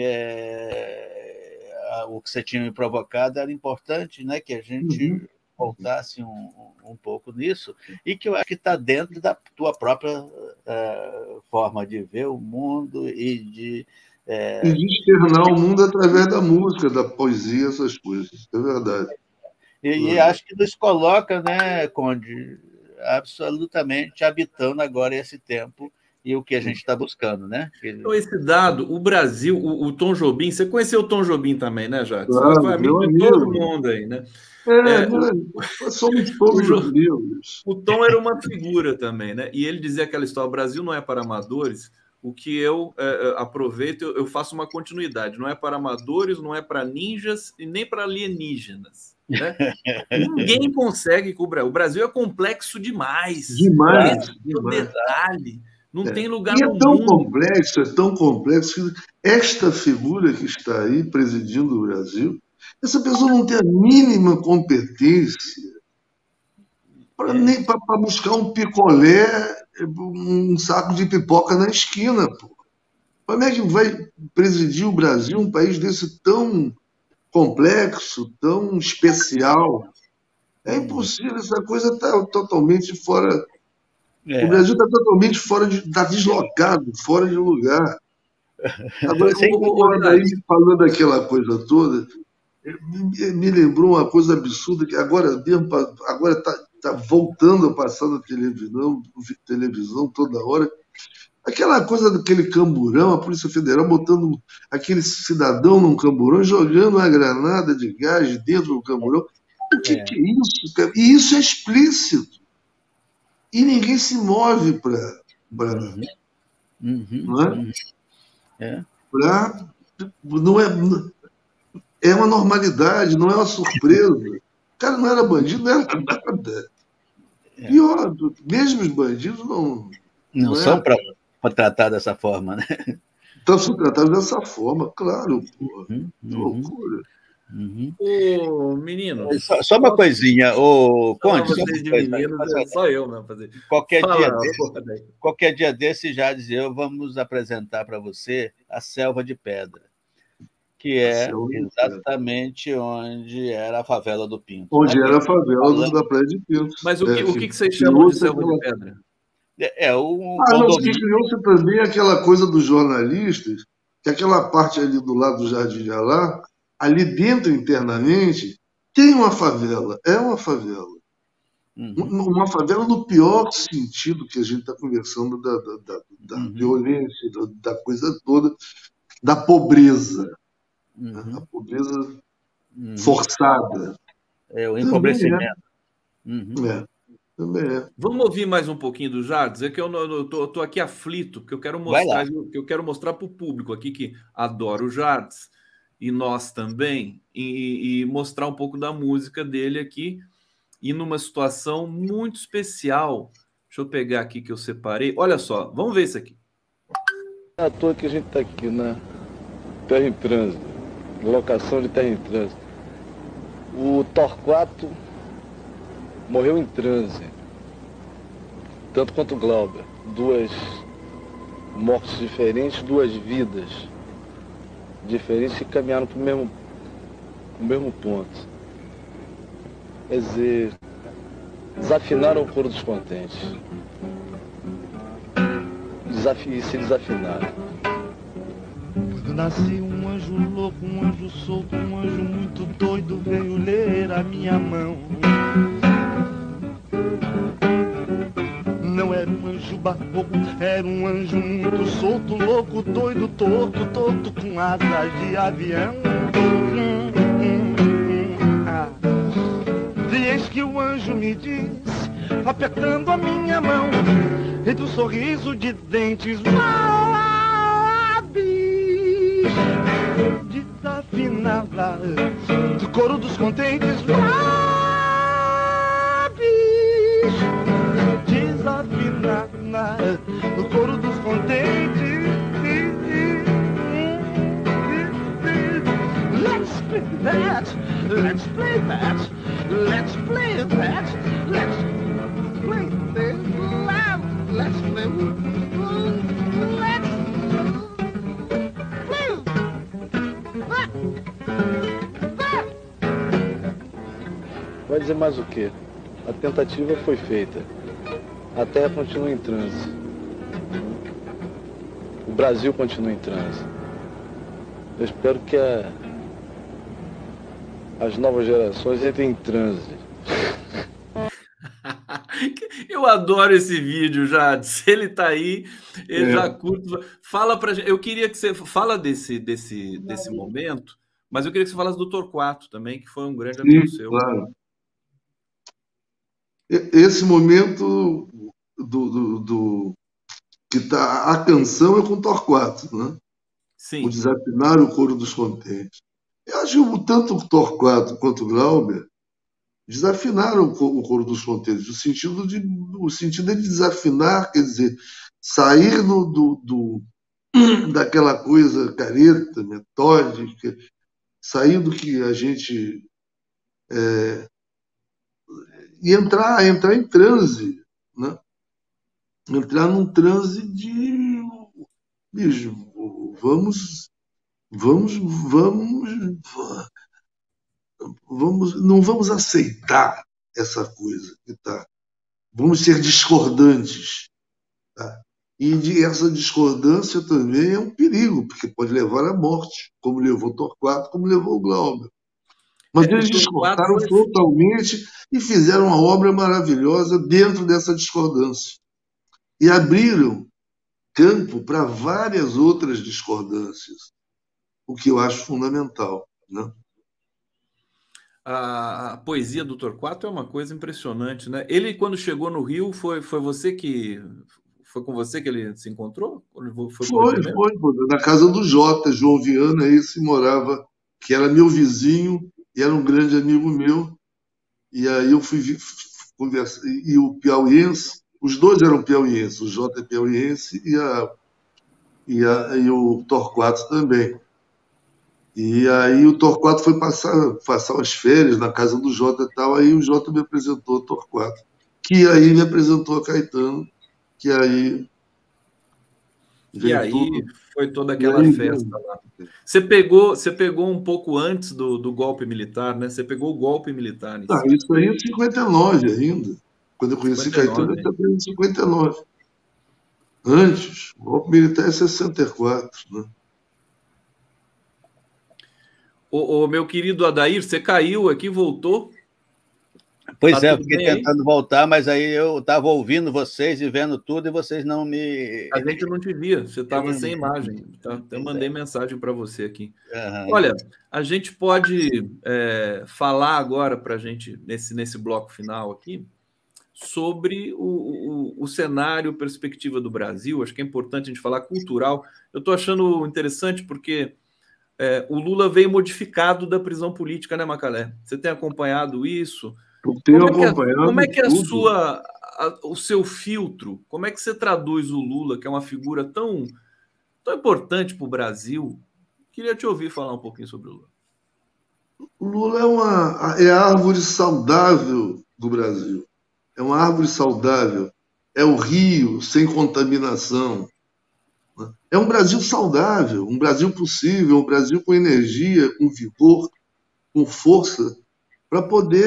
[SPEAKER 3] o que você tinha me provocado era importante, né? Que a gente voltasse um pouco nisso, e que eu acho que está dentro da tua própria forma de ver o mundo e de
[SPEAKER 1] externar o mundo através da música, da poesia, essas coisas. É verdade.
[SPEAKER 3] E acho que nos coloca, né, Conde, absolutamente habitando agora esse tempo e o que a gente está buscando, né?
[SPEAKER 2] Então, esse dado, o Brasil, o Tom Jobim, você conheceu o Tom Jobim também, né, Jades?
[SPEAKER 1] Claro,
[SPEAKER 2] foi amigo de todo mundo aí, né?
[SPEAKER 1] Somos todos amigos.
[SPEAKER 2] O Tom era uma figura também, né? E ele dizia aquela história: o Brasil não é para amadores. O que eu aproveito, eu faço uma continuidade. Não é para amadores, não é para ninjas e nem para alienígenas. Né? Ninguém consegue cobrar. O Brasil é complexo demais.
[SPEAKER 1] Demais.
[SPEAKER 2] O detalhe. Não tem lugar
[SPEAKER 1] no
[SPEAKER 2] mundo.
[SPEAKER 1] É tão complexo que esta figura que está aí presidindo o Brasil, essa pessoa não tem a mínima competência nem para buscar um picolé, um saco de pipoca na esquina. Pô. Como é que vai presidir o Brasil, um país desse tão complexo, tão especial? É impossível, essa coisa está totalmente fora. O Brasil está totalmente está deslocado, fora de lugar. Agora, falando daquela coisa toda, me lembrou uma coisa absurda que agora está voltando a passar na televisão toda hora. Aquela coisa daquele camburão, a Polícia Federal botando aquele cidadão num camburão e jogando uma granada de gás dentro do camburão. O que é isso, cara? E isso é explícito. E ninguém se move para. Não é? Não é? É uma normalidade, não é uma surpresa. O cara não era bandido, não era nada. Pior, mesmo os bandidos
[SPEAKER 3] não são para tratar dessa forma, né?
[SPEAKER 1] Estão sendo tratados dessa forma, claro. Que loucura.
[SPEAKER 2] Ô, menino.
[SPEAKER 3] Só uma coisinha, ô Conde.
[SPEAKER 2] Vocês de meninos, é só eu, não fazer.
[SPEAKER 3] Qualquer dia desse, Jades e eu vamos apresentar para você a Selva de Pedra, que é exatamente onde era a favela do Pinto.
[SPEAKER 1] Onde era a favela da Praia de Pinto.
[SPEAKER 2] Mas o que vocês chamam de Selva de Pedra?
[SPEAKER 1] Criou-se também aquela coisa dos jornalistas, que aquela parte ali do lado do Jardim de Alá, ali dentro, internamente, tem uma favela. É uma favela. Uma favela no pior sentido que a gente está conversando da violência, da coisa toda, da pobreza. A pobreza forçada.
[SPEAKER 3] O empobrecimento.
[SPEAKER 1] Também é.
[SPEAKER 2] Vamos ouvir mais um pouquinho do Jardes? É que eu tô aqui aflito, porque eu quero mostrar para o público aqui que adora o Jardes, e nós também, e mostrar um pouco da música dele aqui, e numa situação muito especial. Deixa eu pegar aqui que eu separei. Olha só, vamos ver isso aqui.
[SPEAKER 4] É à toa que a gente está aqui na Terra em Trânsito, locação de Terra em Trânsito. O Torquato morreu em transe, tanto quanto o Glauber. 2 mortes diferentes, 2 vidas diferentes que caminharam para o mesmo ponto. Quer dizer, desafinaram o coro dos contentes. Se desafinaram.
[SPEAKER 5] Quando nasci um anjo louco, um anjo solto, um anjo muito doido veio ler a minha mão. Não era um anjo barroco, era um anjo muito solto, louco, doido, torto, com asas de avião. E eis que o anjo me diz, apertando a minha mão, entre um sorriso de dentes, desafinada, do coro dos contentes, desafinada, do coro dos contentes. Let's play that, let's play that, let's play that, let's play this loud, let's play,
[SPEAKER 4] Vai dizer mais o quê? A tentativa foi feita. A Terra continua em transe. O Brasil continua em transe. Eu espero que as novas gerações entrem em transe.
[SPEAKER 2] Eu adoro esse vídeo, Jades. Ele tá aí, ele já curte. Fala pra gente. Eu queria que você fala desse momento, mas eu queria que você falasse do Torquato também, que foi um grande amigo seu.
[SPEAKER 1] Claro. Esse momento que tá a canção é com Torquato, né?
[SPEAKER 2] Sim.
[SPEAKER 1] O desafinar o coro dos contentes. Eu acho que tanto o Torquato quanto o Glauber desafinaram o coro dos contentes, o sentido de desafinar, quer dizer, sair daquela coisa careta, metódica, sair do que a gente e entrar em transe, né? Entrar num transe de bicho, não vamos aceitar essa coisa que tá. Vamos ser discordantes, tá? E essa discordância também é um perigo, porque pode levar à morte, como levou Torquato, como levou o Glauber. Mas eles discordaram totalmente e fizeram uma obra maravilhosa dentro dessa discordância. E abriram campo para várias outras discordâncias, o que eu acho fundamental, né?
[SPEAKER 2] A poesia do Torquato é uma coisa impressionante, né? Ele, quando chegou no Rio, foi você que... Foi com você que ele se encontrou? Quando foi para o Rio de Janeiro?
[SPEAKER 1] Foi, na casa do Jota, João Viana, esse morava, que era meu vizinho e era um grande amigo meu. E aí eu fui conversar, e o piauiense, os dois eram piauienses, o Jota é piauiense e o Torquato também. E aí o Torquato foi passar as férias na casa do Jota e tal, aí o Jota me apresentou o Torquato, que aí me apresentou a Caetano, que aí
[SPEAKER 2] E
[SPEAKER 1] veio
[SPEAKER 2] aí
[SPEAKER 1] tudo.
[SPEAKER 2] foi toda
[SPEAKER 1] E
[SPEAKER 2] aquela
[SPEAKER 1] aí,
[SPEAKER 2] festa lá. Você pegou um pouco antes do golpe militar, né? Você pegou o golpe militar em si.
[SPEAKER 1] isso aí é 59 ainda. Quando eu conheci Caetano,
[SPEAKER 2] 59,
[SPEAKER 1] eu
[SPEAKER 2] hein?
[SPEAKER 1] estava em 59. Antes, o golpe militar é 64, né?
[SPEAKER 2] Ô, meu querido Adair, você caiu aqui, voltou?
[SPEAKER 3] Pois
[SPEAKER 2] Tá
[SPEAKER 3] é, eu
[SPEAKER 2] tudo
[SPEAKER 3] fiquei
[SPEAKER 2] bem aí?
[SPEAKER 3] tentando voltar, mas aí eu estava ouvindo vocês e vendo tudo e vocês não me.
[SPEAKER 2] A gente não te via, você estava
[SPEAKER 3] não-
[SPEAKER 2] sem imagem. Tá? Até
[SPEAKER 3] Pois
[SPEAKER 2] mandei
[SPEAKER 3] é.
[SPEAKER 2] mensagem para você aqui.
[SPEAKER 3] Aham.
[SPEAKER 2] Olha, a gente pode falar agora para a gente, nesse bloco final aqui, sobre o cenário, perspectiva do Brasil. Acho que é importante a gente falar cultural. Eu estou achando interessante porque o Lula veio modificado da prisão política, né, Macalé? Você tem acompanhado isso?
[SPEAKER 1] Eu tenho
[SPEAKER 2] Como
[SPEAKER 1] acompanhado
[SPEAKER 2] é que é
[SPEAKER 1] tudo.
[SPEAKER 2] o seu filtro? Como é que você traduz o Lula, que é uma figura tão importante para o Brasil? Queria te ouvir falar um pouquinho sobre o Lula.
[SPEAKER 1] O Lula é a árvore saudável do Brasil. É uma árvore saudável. É o rio sem contaminação. É um Brasil saudável, um Brasil possível, um Brasil com energia, com vigor, com força, para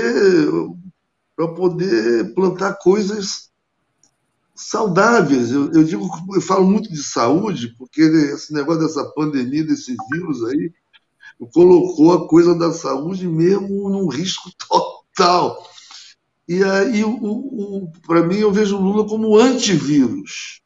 [SPEAKER 1] poder plantar coisas saudáveis. Eu falo muito de saúde, porque esse negócio dessa pandemia, desse vírus aí, colocou a coisa da saúde mesmo num risco total. E aí, para mim, eu vejo o Lula como antivírus.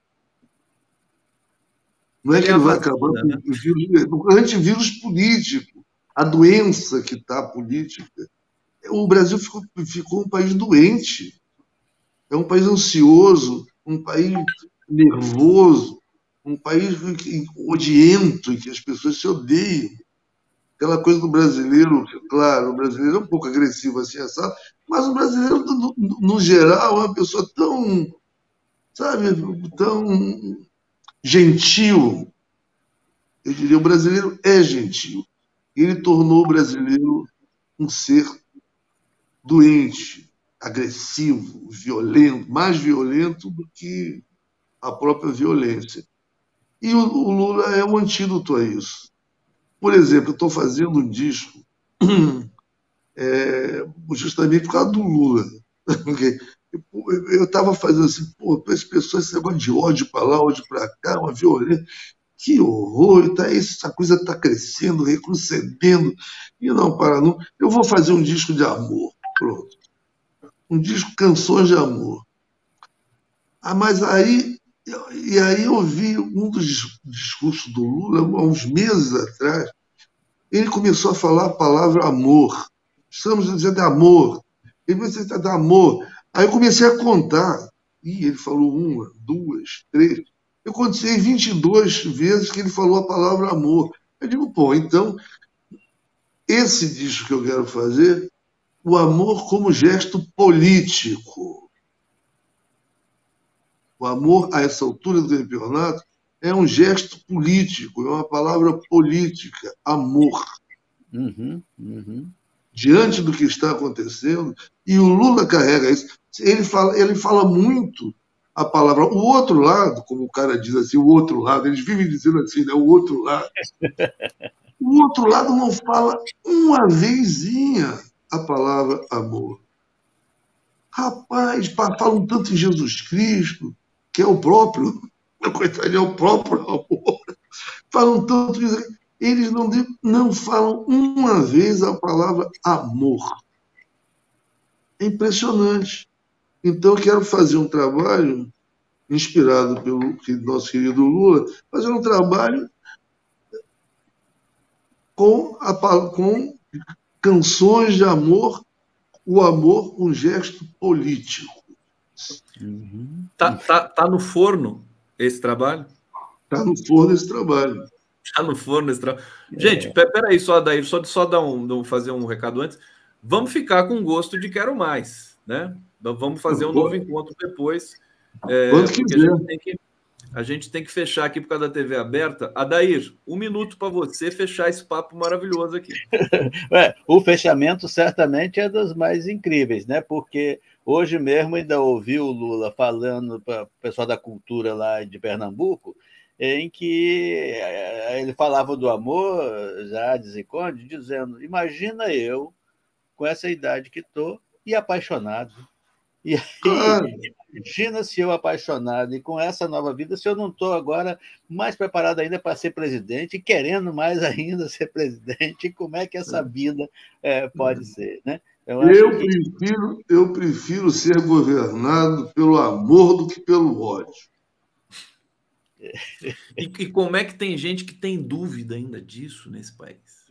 [SPEAKER 1] Não é
[SPEAKER 2] Ele
[SPEAKER 1] que
[SPEAKER 2] é a
[SPEAKER 1] ele vai acabar
[SPEAKER 2] vacina,
[SPEAKER 1] com
[SPEAKER 2] né?
[SPEAKER 1] o vírus, o antivírus político, a doença que está política. O Brasil ficou um país doente, é um país ansioso, um país nervoso, um país odiento, em que as pessoas se odeiam. Aquela coisa do brasileiro, claro, o brasileiro é um pouco agressivo assim, sabe? Mas o brasileiro, no geral, é uma pessoa tão, sabe, tão gentil. Eu diria, o brasileiro é gentil. Ele tornou o brasileiro um ser doente, agressivo, violento, mais violento do que a própria violência. E o Lula é um antídoto a isso. Por exemplo, eu estou fazendo um disco justamente por causa do Lula. Eu estava fazendo assim, para as pessoas, esse negócio de ódio para lá, ódio para cá, uma violência. Que horror, essa coisa está crescendo, retrocedendo, e não para não. Eu vou fazer um disco de amor, pronto. Um disco Canções de Amor. Mas aí eu vi um dos discursos do Lula, há uns meses atrás, ele começou a falar a palavra amor. Estamos dizendo amor. Ele começou a dizer amor. Aí eu comecei a contar. E ele falou 1, 2, 3. Eu contei 22 vezes que ele falou a palavra amor. Eu digo, então, esse disco que eu quero fazer, o amor como gesto político. O amor, a essa altura do campeonato, é um gesto político, é uma palavra política, amor. Diante do que está acontecendo, e o Lula carrega isso. Ele fala muito a palavra. O outro lado, como o cara diz assim, o outro lado, eles vivem dizendo assim, né? O outro lado. O outro lado não fala uma vezinha a palavra amor. Rapaz, falam tanto em Jesus Cristo, que é o próprio, coitado, é o próprio amor. Falam tanto isso. Eles não falam uma vez a palavra amor. É impressionante. Então, eu quero fazer um trabalho inspirado pelo nosso querido Lula, fazendo um trabalho com canções de amor, o amor, um gesto político.
[SPEAKER 2] Tá no forno esse trabalho?
[SPEAKER 1] Está no forno esse trabalho.
[SPEAKER 2] Está no forno esse trabalho. Gente, peraí, só daí, só dar fazer um recado antes. Vamos ficar com gosto de quero mais, né? Então, vamos fazer um novo encontro depois.
[SPEAKER 1] Quando quiser.
[SPEAKER 2] A gente tem que fechar aqui por causa da TV aberta. Adair, 1 minuto para você fechar esse papo maravilhoso aqui.
[SPEAKER 3] O fechamento certamente é dos mais incríveis, né? Porque hoje mesmo ainda ouvi o Lula falando para o pessoal da cultura lá de Pernambuco, em que ele falava do amor, Jades e Conde, dizendo: imagina eu, com essa idade que estou, e apaixonado. E aí, imagina se eu apaixonado e com essa nova vida, se eu não estou agora mais preparado ainda para ser presidente e querendo mais ainda ser presidente, como é que essa vida pode ser, né?
[SPEAKER 1] Eu prefiro ser governado pelo amor do que pelo ódio.
[SPEAKER 2] E como é que tem gente que tem dúvida ainda disso nesse país?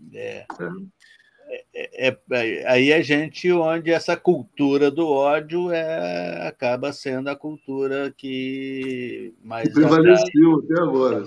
[SPEAKER 3] Aí a gente, onde essa cultura do ódio acaba sendo a cultura que mais
[SPEAKER 1] prevaleceu até agora.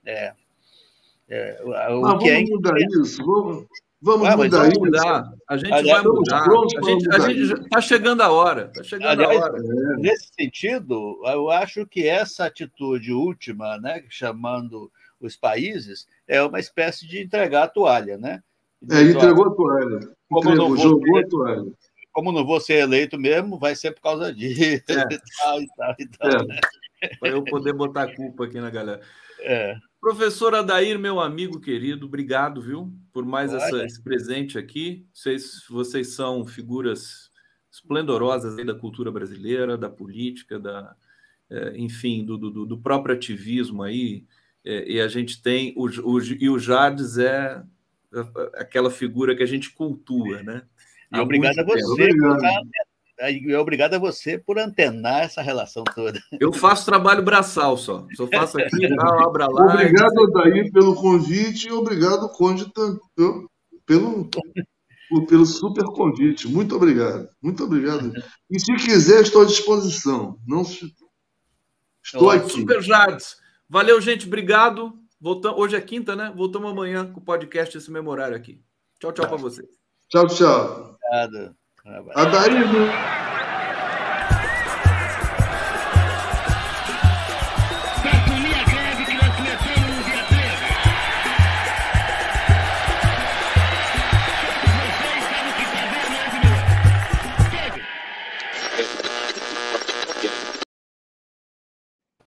[SPEAKER 2] Vamos
[SPEAKER 1] mudar isso? Vamos mudar isso.
[SPEAKER 2] A gente vai mudar. A gente está chegando a hora. Está chegando a hora.
[SPEAKER 3] Nesse sentido, eu acho que essa atitude última, né, chamando os países, é uma espécie de entregar a toalha, né?
[SPEAKER 1] Entregou a toalha. Jogou a toalha.
[SPEAKER 3] Como não vou ser eleito mesmo, vai ser por causa disso. E tal.
[SPEAKER 2] Né? Para eu poder botar a culpa aqui na galera. Professor Adair, meu amigo querido, obrigado, viu, por mais esse presente aqui. Vocês são figuras esplendorosas aí da cultura brasileira, da política, enfim, do próprio ativismo aí. E a gente tem... E o Jades é aquela figura que a gente cultua, né?
[SPEAKER 3] E obrigado a você por antenar essa relação toda.
[SPEAKER 2] Eu faço trabalho braçal só faço aqui, abra lá.
[SPEAKER 1] Obrigado, Adair, pelo convite e obrigado, Conde, pelo super convite. Muito obrigado. Muito obrigado. E se quiser, estou à disposição. Estou aqui.
[SPEAKER 2] Super Jades. Valeu, gente. Obrigado. Hoje é quinta, né? Voltamos amanhã com o podcast esse mesmo horário aqui. Tchau para vocês.
[SPEAKER 1] Tchau.
[SPEAKER 3] Obrigado.
[SPEAKER 1] Adair.